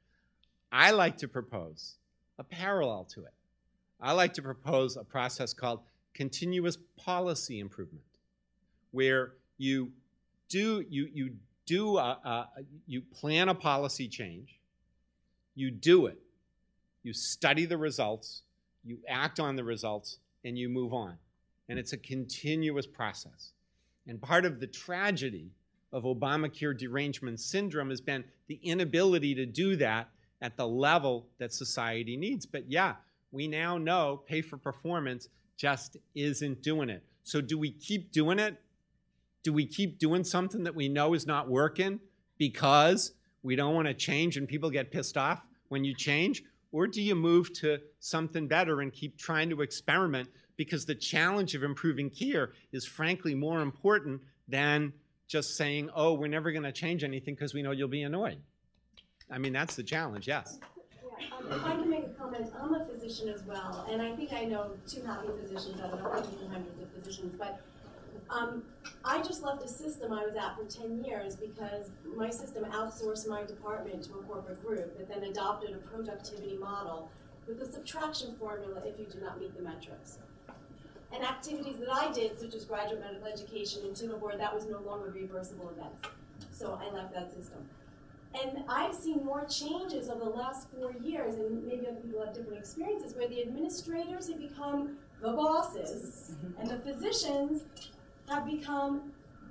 I like to propose a parallel to it. I like to propose a process called continuous policy improvement, where you do, you, you do, a, a, you plan a policy change, you do it, you study the results, you act on the results, and you move on. And it's a continuous process. And part of the tragedy of Obamacare derangement syndrome has been the inability to do that at the level that society needs. But yeah, we now know pay for performance just isn't doing it. So do we keep doing it? Do we keep doing something that we know is not working because we don't want to change and people get pissed off when you change? Or do you move to something better and keep trying to experiment, because the challenge of improving care is frankly more important than just saying, oh, we're never going to change anything because we know you'll be annoyed. I mean, that's the challenge, yes. Yeah, um, if I can make a comment, I'm a physician as well, and I think I know two happy physicians out of hundreds and hundreds of physicians, but um, I just left a system I was at for ten years because my system outsourced my department to a corporate group that then adopted a productivity model, with a subtraction formula if you do not meet the metrics. And activities that I did, such as graduate medical education and tumor board, that was no longer reimbursable events. So I left that system. And I've seen more changes over the last four years, and maybe other people have different experiences, where the administrators have become the bosses, and the physicians have become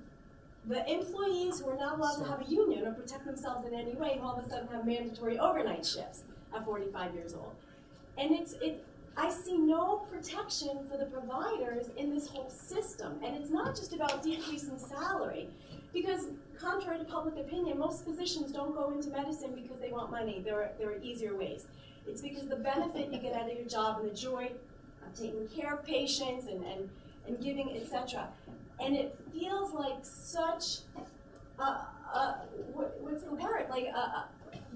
the employees who are not allowed to have a union or protect themselves in any way, who all of a sudden have mandatory overnight shifts at forty-five years old. And it's, it, I see no protection for the providers in this whole system. And it's not just about decreasing salary, because contrary to public opinion, most physicians don't go into medicine because they want money. There are, there are easier ways. It's because the benefit you get out of your job and the joy of taking care of patients and, and, and giving, et cetera. And it feels like such, a, a, what, what's the word, like a, a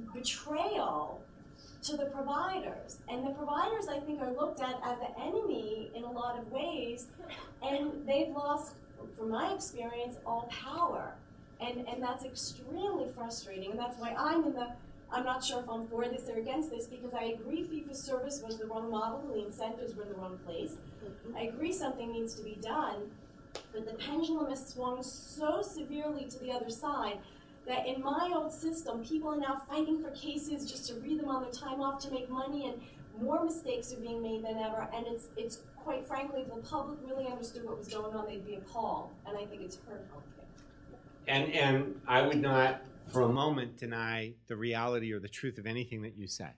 betrayal to the providers. And the providers, I think, are looked at as the enemy in a lot of ways, and they've lost, from my experience, all power. And, and that's extremely frustrating, and that's why I'm in the, I'm not sure if I'm for this or against this, because I agree fee-for-service was the wrong model, and the incentives were in the wrong place. Mm-hmm. I agree something needs to be done, but the pendulum has swung so severely to the other side that in my old system, people are now fighting for cases just to read them on their time off to make money, and more mistakes are being made than ever. And it's, it's quite frankly, if the public really understood what was going on, they'd be appalled. And I think it's hurt healthcare. And, and I would not for a moment deny the reality or the truth of anything that you say.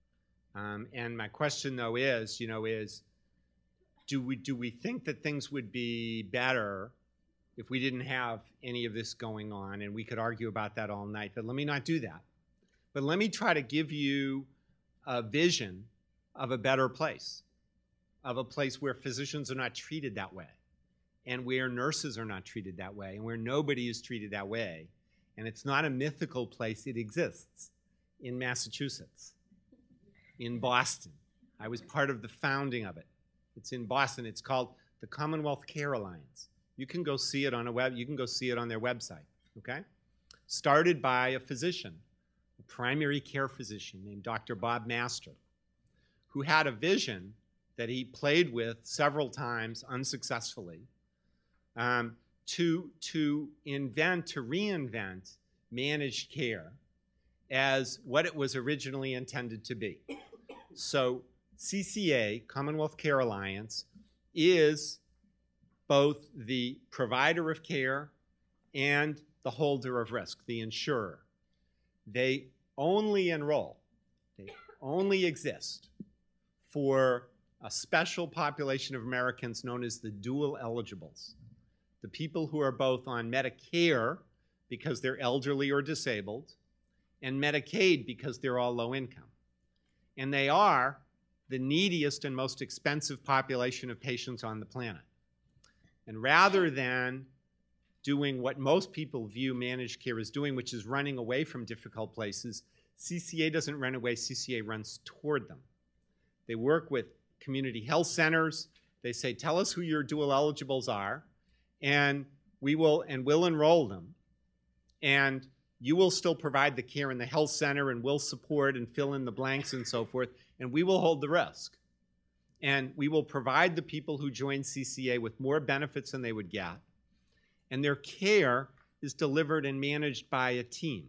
Um, and my question, though, is, you know, is do we, do we think that things would be better if we didn't have any of this going on? And we could argue about that all night, but let me not do that. But let me try to give you a vision of a better place, of a place where physicians are not treated that way, and where nurses are not treated that way, and where nobody is treated that way. And it's not a mythical place, it exists in Massachusetts, in Boston. I was part of the founding of it. It's in Boston. It's called the Commonwealth Care Alliance. You can go see it on a web, you can go see it on their website, okay? Started by a physician, a primary care physician named Doctor Bob Master, who had a vision that he played with several times unsuccessfully, um, to, to invent, to reinvent managed care as what it was originally intended to be. So C C A, Commonwealth Care Alliance, is both the provider of care and the holder of risk, the insurer. They only enroll, they only exist for a special population of Americans known as the dual eligibles, the people who are both on Medicare because they're elderly or disabled, and Medicaid because they're all low income. And they are the neediest and most expensive population of patients on the planet. And rather than doing what most people view managed care as doing, which is running away from difficult places, C C A doesn't run away, C C A runs toward them. They work with community health centers. They say, tell us who your dual eligibles are, and we will, and we'll enroll them. And you will still provide the care in the health center, and we'll support and fill in the blanks and so forth, and we will hold the risk. And we will provide the people who join C C A with more benefits than they would get. And their care is delivered and managed by a team.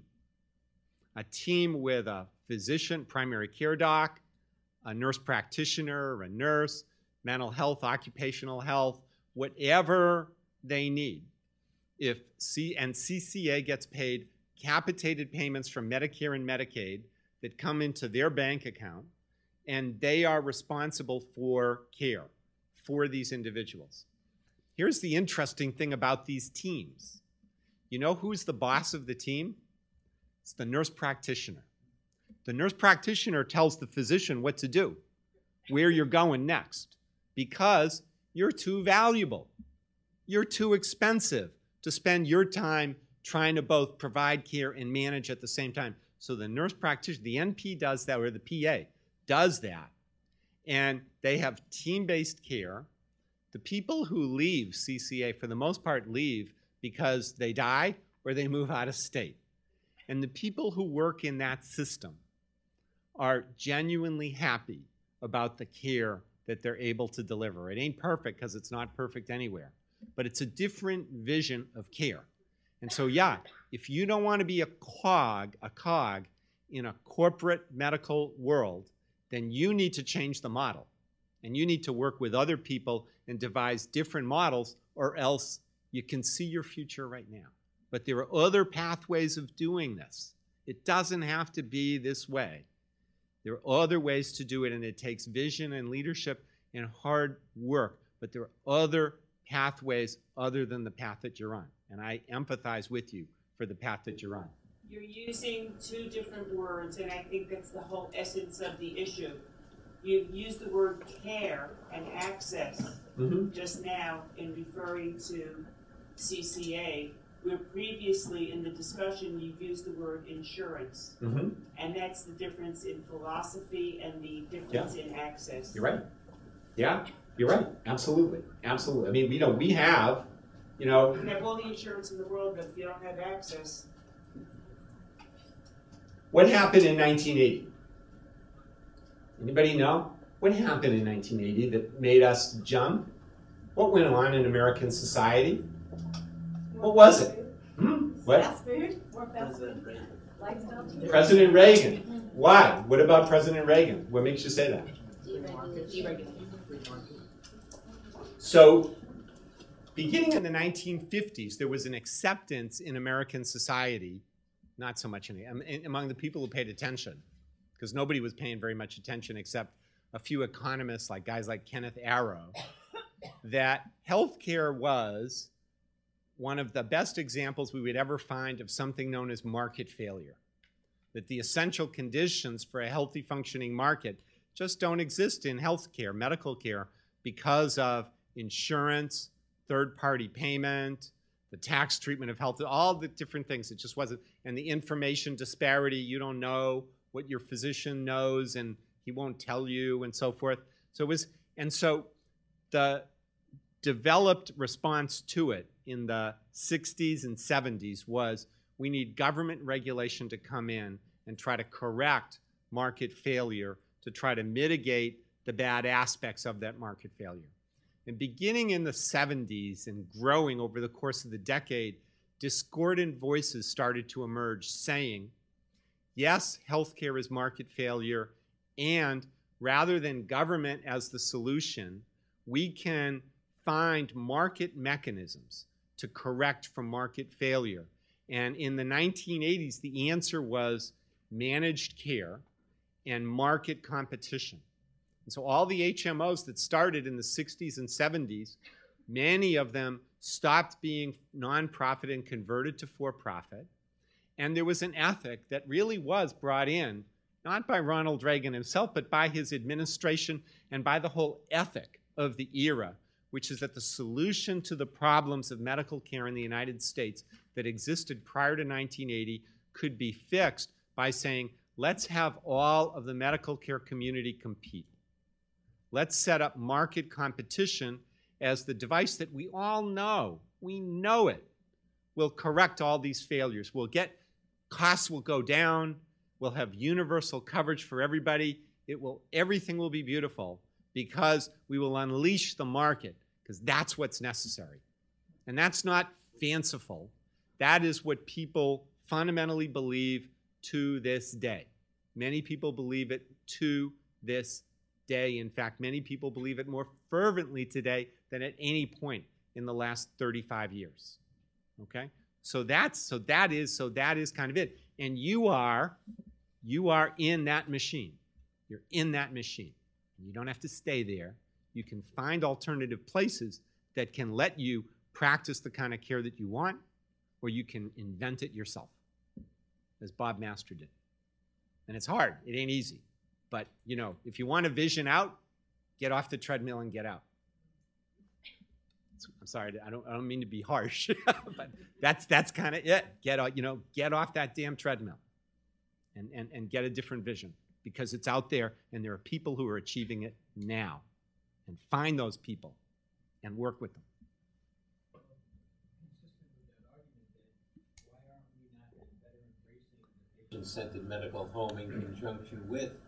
A team with a physician, primary care doc, a nurse practitioner, a nurse, mental health, occupational health, whatever they need. If C and C C A gets paid capitated payments from Medicare and Medicaid that come into their bank account, and they are responsible for care for these individuals. Here's the interesting thing about these teams. You know who's the boss of the team? It's the nurse practitioner. The nurse practitioner tells the physician what to do, where you're going next, because you're too valuable. You're too expensive to spend your time trying to both provide care and manage at the same time. So the nurse practitioner, the N P does that, or the P A does that, and they have team-based care. The people who leave C C A, for the most part, leave because they die or they move out of state. And the people who work in that system are genuinely happy about the care that they're able to deliver. It ain't perfect because it's not perfect anywhere, but it's a different vision of care. And so, yeah, if you don't want to be a cog, a cog in a corporate medical world, then you need to change the model. And you need to work with other people and devise different models, or else you can see your future right now. But there are other pathways of doing this. It doesn't have to be this way. There are other ways to do it, and it takes vision and leadership and hard work. But there are other pathways other than the path that you're on. And I empathize with you for the path that you're on. You're using two different words, and I think that's the whole essence of the issue. You've used the word care and access mm-hmm. just now in referring to C C A, where previously in the discussion you've used the word insurance. Mm-hmm. And that's the difference in philosophy and the difference yeah. in access. You're right. Yeah, you're right. Absolutely. Absolutely. I mean, you know, we have, you know. You can have all the insurance in the world, but if you don't have access. What happened in nineteen eighty? Anybody know? What happened in nineteen eighty that made us jump? What went on in American society? What was it? Hmm? What? Fast food? More fast food? Lifestyle change? President Reagan. Why? What about President Reagan? What makes you say that? So, beginning in the nineteen fifties, there was an acceptance in American society, not so much in, in, among the people who paid attention, because nobody was paying very much attention except a few economists, like guys like Kenneth Arrow, that healthcare was one of the best examples we would ever find of something known as market failure. That the essential conditions for a healthy functioning market just don't exist in healthcare, medical care, because of insurance, third-party payment, the tax treatment of health, all the different things. It just wasn't, and the information disparity, you don't know what your physician knows and he won't tell you and so forth. So it was, and so the developed response to it in the sixties and seventies was we need government regulation to come in and try to correct market failure, to try to mitigate the bad aspects of that market failure. And beginning in the seventies and growing over the course of the decade, discordant voices started to emerge saying, yes, healthcare is market failure, and rather than government as the solution, we can find market mechanisms to correct from market failure. And in the nineteen eighties, the answer was managed care and market competition. And so all the H M Os that started in the sixties and seventies, many of them stopped being nonprofit and converted to for-profit. And there was an ethic that really was brought in, not by Ronald Reagan himself, but by his administration and by the whole ethic of the era, which is that the solution to the problems of medical care in the United States that existed prior to nineteen eighty could be fixed by saying, let's have all of the medical care community compete. Let's set up market competition as the device that we all know, we know it, will correct all these failures. We'll get, costs will go down, we'll have universal coverage for everybody, it will, everything will be beautiful because we will unleash the market, because that's what's necessary. And that's not fanciful. That is what people fundamentally believe to this day. Many people believe it to this day. In fact, many people believe it more fervently today than at any point in the last thirty-five years. Okay? So that's so that is so that is kind of it. And you are you are in that machine. You're in that machine. You don't have to stay there. You can find alternative places that can let you practice the kind of care that you want, or you can invent it yourself, as Bob Master did. And it's hard. It ain't easy. But, you know, if you want a vision out, get off the treadmill and get out. I'm sorry, I don't, I don't mean to be harsh, but that's, that's kind of it. Get out, you know, get off that damn treadmill and, and, and get a different vision, because it's out there and there are people who are achieving it now. And find those people and work with them. Patient-centered medical home in conjunction with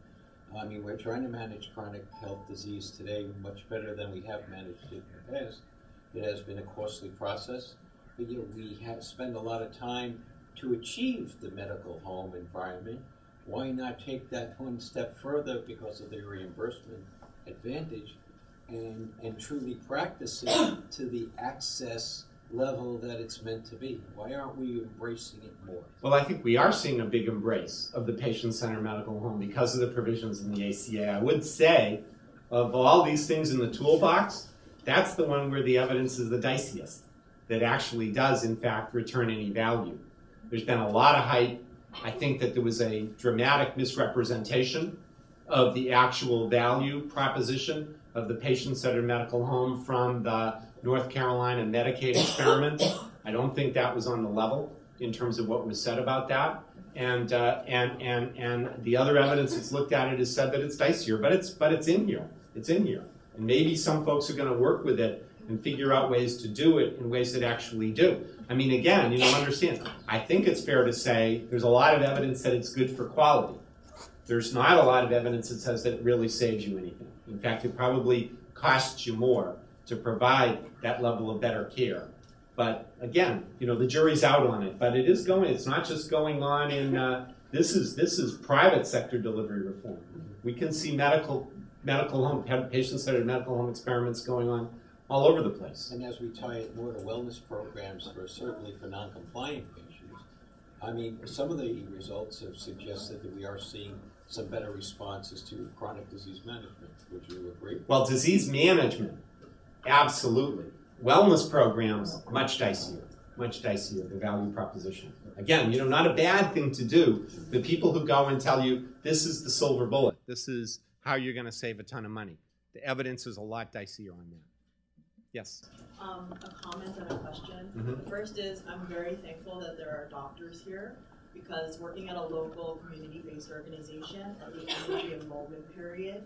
I mean, we're trying to manage chronic health disease today much better than we have managed it in the past. It has been a costly process, but yet we have spent a lot of time to achieve the medical home environment. Why not take that one step further because of the reimbursement advantage and, and truly practice it to the access level that it's meant to be? Why aren't we embracing it more? Well, I think we are seeing a big embrace of the patient-centered medical home because of the provisions in the A C A. I would say, of all these things in the toolbox, that's the one where the evidence is the diciest, that actually does, in fact, return any value. There's been a lot of hype. I think that there was a dramatic misrepresentation of the actual value proposition of the patient-centered medical home from the North Carolina Medicaid experiment. I don't think that was on the level in terms of what was said about that. And uh, and and and the other evidence that's looked at it has said that it's dicier, but it's but it's in here. It's in here. And maybe some folks are going to work with it and figure out ways to do it in ways that actually do. I mean, again, you know, understand, I think it's fair to say there's a lot of evidence that it's good for quality. There's not a lot of evidence that says that it really saves you anything. In fact, it probably costs you more to provide that level of better care. But again, you know, the jury's out on it. But it is going, it's not just going on in, uh, this is this is private sector delivery reform. We can see medical, medical home, patient-centered medical home experiments going on all over the place. And as we tie it more to wellness programs, for certainly for non-compliant patients, I mean, some of the results have suggested that we are seeing some better responses to chronic disease management. Would you agree? Well, disease management, absolutely. Wellness programs, much dicier, much dicier, the value proposition. Again, you know, not a bad thing to do. The people who go and tell you, this is the silver bullet. This is how you're going to save a ton of money. The evidence is a lot dicier on that. Yes? Um, a comment and a question. Mm-hmm. The first is, I'm very thankful that there are doctors here, because working at a local community-based organization, at the end of the enrollment period,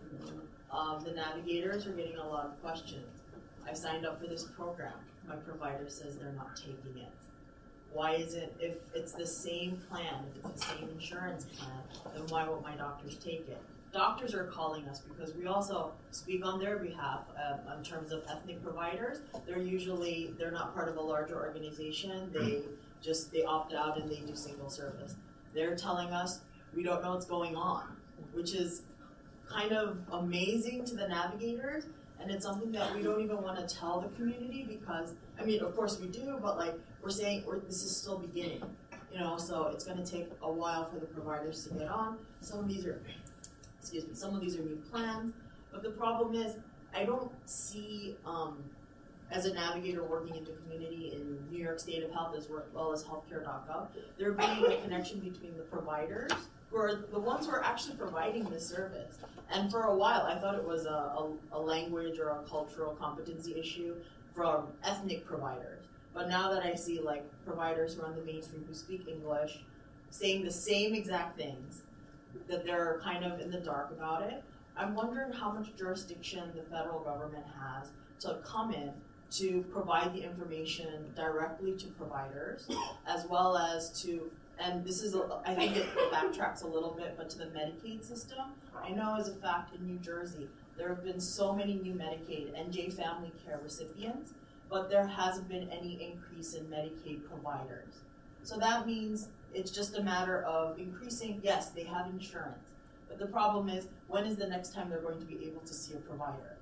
um, the navigators are getting a lot of questions. I signed up for this program. My provider says they're not taking it. Why is it, if it's the same plan, if it's the same insurance plan, then why won't my doctors take it? Doctors are calling us because we also speak on their behalf um, in terms of ethnic providers. They're usually, they're not part of a larger organization. They just, they opt out and they do single service. They're telling us, we don't know what's going on, which is kind of amazing to the navigators. And it's something that we don't even want to tell the community because, I mean, of course we do, but like we're saying, we're, this is still beginning, you know, so it's going to take a while for the providers to get on. Some of these are, excuse me, some of these are new plans, but the problem is I don't see, um, as a navigator working into community in New York State of Health as well as healthcare dot gov, there being a connection between the providers who are the ones who are actually providing this service. And for a while, I thought it was a, a, a language or a cultural competency issue from ethnic providers. But now that I see like providers who are on the mainstream who speak English saying the same exact things, that they're kind of in the dark about it, I'm wondering how much jurisdiction the federal government has to come in to provide the information directly to providers, as well as to, and this is, a, I think it backtracks a little bit, but to the Medicaid system. I know as a fact in New Jersey, there have been so many new Medicaid and J Family Care recipients, but there hasn't been any increase in Medicaid providers. So that means it's just a matter of increasing, yes, they have insurance, but the problem is, when is the next time they're going to be able to see a provider?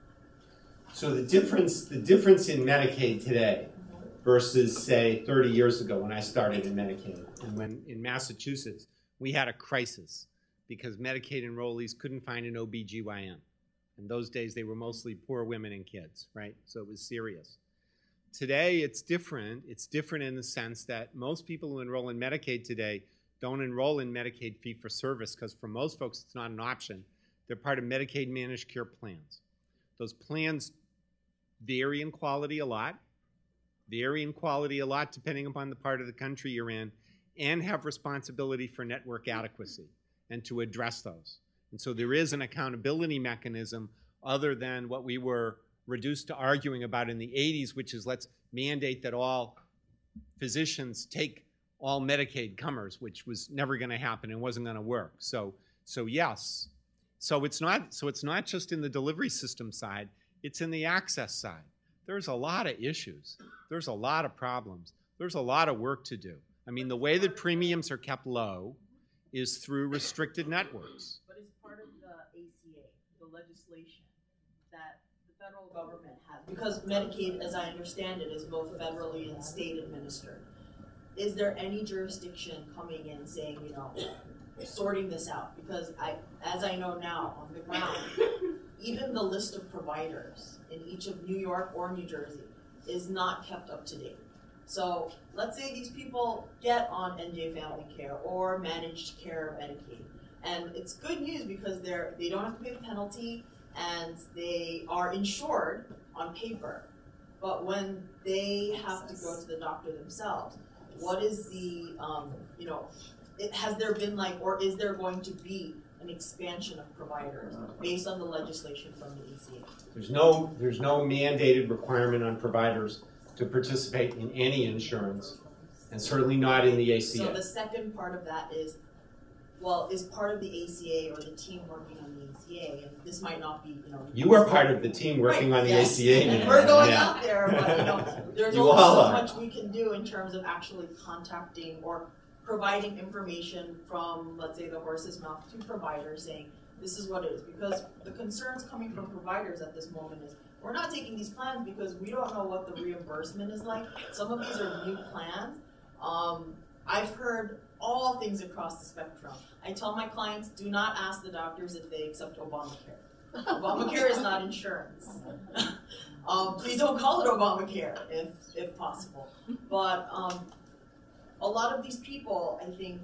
So the difference, the difference in Medicaid today versus, say, thirty years ago when I started in Medicaid, and when in Massachusetts, we had a crisis because Medicaid enrollees couldn't find an O B G Y N. In those days, they were mostly poor women and kids, right? So it was serious. Today, it's different. It's different in the sense that most people who enroll in Medicaid today don't enroll in Medicaid fee-for-service because for most folks, it's not an option. They're part of Medicaid managed care plans. Those plans vary in quality a lot, vary in quality a lot depending upon the part of the country you're in, and have responsibility for network adequacy and to address those. And so there is an accountability mechanism other than what we were reduced to arguing about in the eighties, which is let's mandate that all physicians take all Medicaid comers, which was never going to happen and wasn't going to work. So, so yes, So it's not, so it's not just in the delivery system side, it's in the access side. There's a lot of issues. There's a lot of problems. There's a lot of work to do. I mean, the way that premiums are kept low is through restricted networks. But it's part of the A C A, the legislation that the federal government has. Because Medicaid, as I understand it, is both federally and state administered. Is there any jurisdiction coming in saying, you know, sorting this out? Because I, as I know now on the ground, even the list of providers in each of New York or New Jersey is not kept up to date. So let's say these people get on N J Family Care or Managed Care Medicaid, and it's good news because they're they don't have to pay the penalty and they are insured on paper. But when they have to go to the doctor themselves, what is the um, you know? It, has there been like, or is there going to be an expansion of providers based on the legislation from the A C A? There's no there's no mandated requirement on providers to participate in any insurance, and certainly not in the A C A. So the second part of that is, well, is part of the A C A or the team working on the A C A, and this might not be, you know. You are part of the team working right, on the yes. A C A. And now. we're going yeah. out there, but you know, there's you only so are. much we can do in terms of actually contacting or providing information from, let's say, the horse's mouth to providers saying, this is what it is. Because the concerns coming from providers at this moment is, we're not taking these plans because we don't know what the reimbursement is like. Some of these are new plans. Um, I've heard all things across the spectrum. I tell my clients, do not ask the doctors if they accept ObamaCare. ObamaCare is not insurance. um, please don't call it ObamaCare if, if possible. But um, a lot of these people, I think,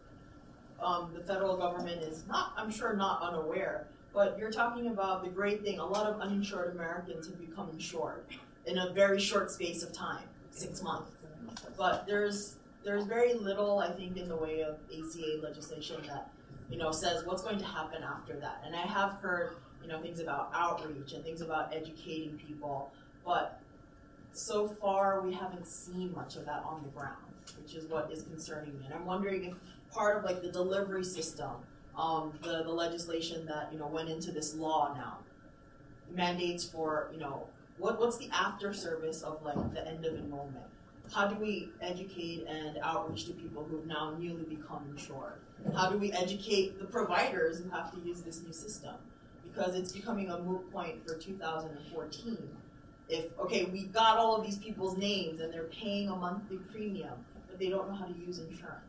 um, the federal government is not, I'm sure, not unaware, but you're talking about the great thing. A lot of uninsured Americans have become insured in a very short space of time, six months. But there's there's very little, I think, in the way of A C A legislation that, you know, says what's going to happen after that. And I have heard, you know, things about outreach and things about educating people, but so far we haven't seen much of that on the ground, which is what is concerning me. And I'm wondering if part of like the delivery system, um, the, the legislation that, you know, went into this law now, mandates for, you know, what, what's the after service of like the end of enrollment? How do we educate and outreach to people who have now newly become insured? How do we educate the providers who have to use this new system? Because it's becoming a moot point for two thousand fourteen. If, okay, we got all of these people's names and they're paying a monthly premium, but they don't know how to use insurance.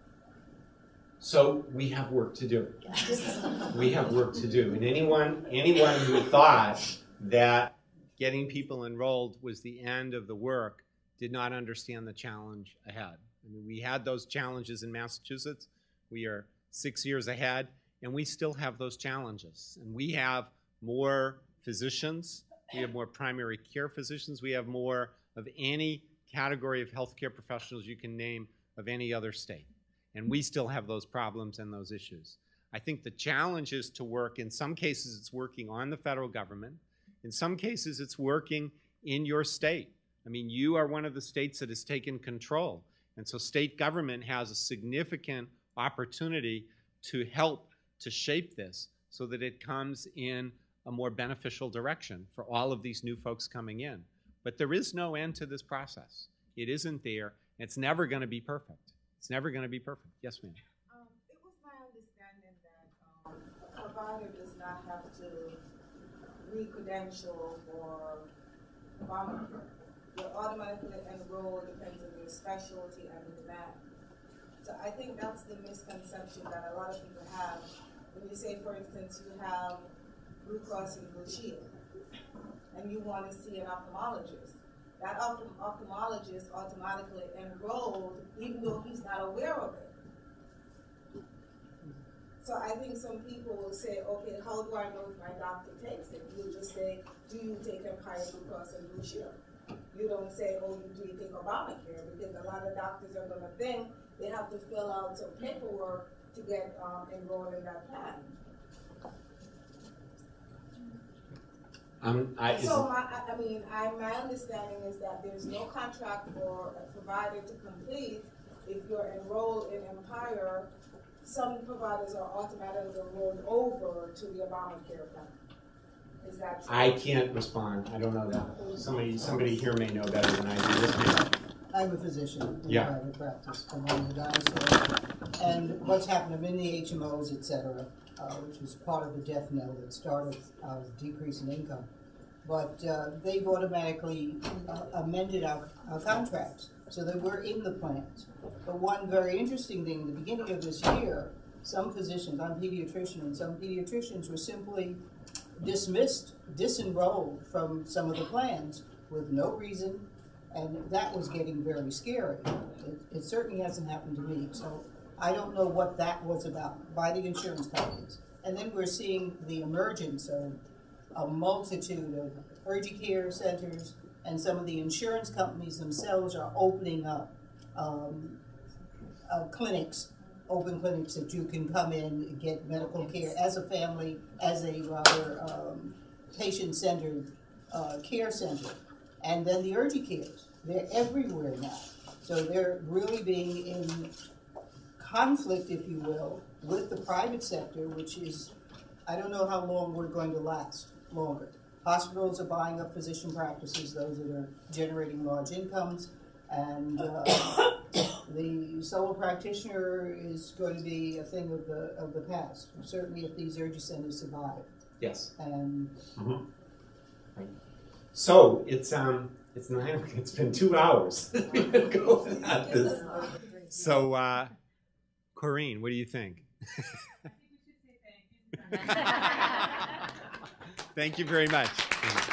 So we have work to do. Yes. We have work to do. And anyone, anyone who thought that getting people enrolled was the end of the work did not understand the challenge ahead. I mean, we had those challenges in Massachusetts. We are six years ahead, and we still have those challenges. And we have more physicians. We have more primary care physicians. We have more of any category of healthcare professionals you can name of any other state. And we still have those problems and those issues. I think the challenge is to work, in some cases it's working on the federal government. In some cases it's working in your state. I mean, you are one of the states that has taken control. And so state government has a significant opportunity to help to shape this so that it comes in a more beneficial direction for all of these new folks coming in. But there is no end to this process. It isn't there. It's never going to be perfect. It's never going to be perfect. Yes, ma'am. Um, it was my understanding that um, a provider does not have to re-credential for ObamaCare. You're automatically enrolled, depends on your specialty and the demand. So I think that's the misconception that a lot of people have when you say, for instance, you have Blue Cross and Blue Shield, and you want to see an ophthalmologist. That opth ophthalmologist automatically enrolled, even though he's not aware of it. So I think some people will say, okay, how do I know if my doctor takes it? You'll just say, do you take Empire Blue Cross and Blue Shield? You don't say, oh, you do you take ObamaCare? Because a lot of doctors are going to think they have to fill out some paperwork to get um, enrolled in that plan. Um, I, so my, I mean, I, my understanding is that there's no contract for a provider to complete if you're enrolled in Empire some providers are automatically rolled over to the ObamaCare plan. Is that true? I can't respond. I don't know that. Somebody, somebody here may know better than I do. Yes, ma'am. I'm a physician in Yeah. private practice. I'm on the dinosaur. And what's happened, I'm in the H M Os, et cetera, uh, which was part of the death knell that started our decrease in income. But uh, they've automatically uh, amended our, our contracts so that we're in the plans. But one very interesting thing, in the beginning of this year, some physicians, I'm a pediatrician, and some pediatricians were simply dismissed, disenrolled from some of the plans with no reason, and that was getting very scary. It, it certainly hasn't happened to me, so I don't know what that was about by the insurance companies. And then we're seeing the emergence of a multitude of urgent care centers, and some of the insurance companies themselves are opening up um, uh, clinics, open clinics that you can come in and get medical care as a family, as a rather um, patient-centered uh, care center. And then the urgent cares, they're everywhere now. So they're really being in conflict, if you will, with the private sector, which is, I don't know how long we're going to last longer. Hospitals are buying up physician practices, those that are generating large incomes, and uh, the solo practitioner is going to be a thing of the of the past, certainly if these urgent centers survive. Yes. And mm-hmm. Right. So it's um it's nine. It's been two hours. We've been going at this. So, uh, Corinne, what do you think? I think we should say thank you. Thank you very much.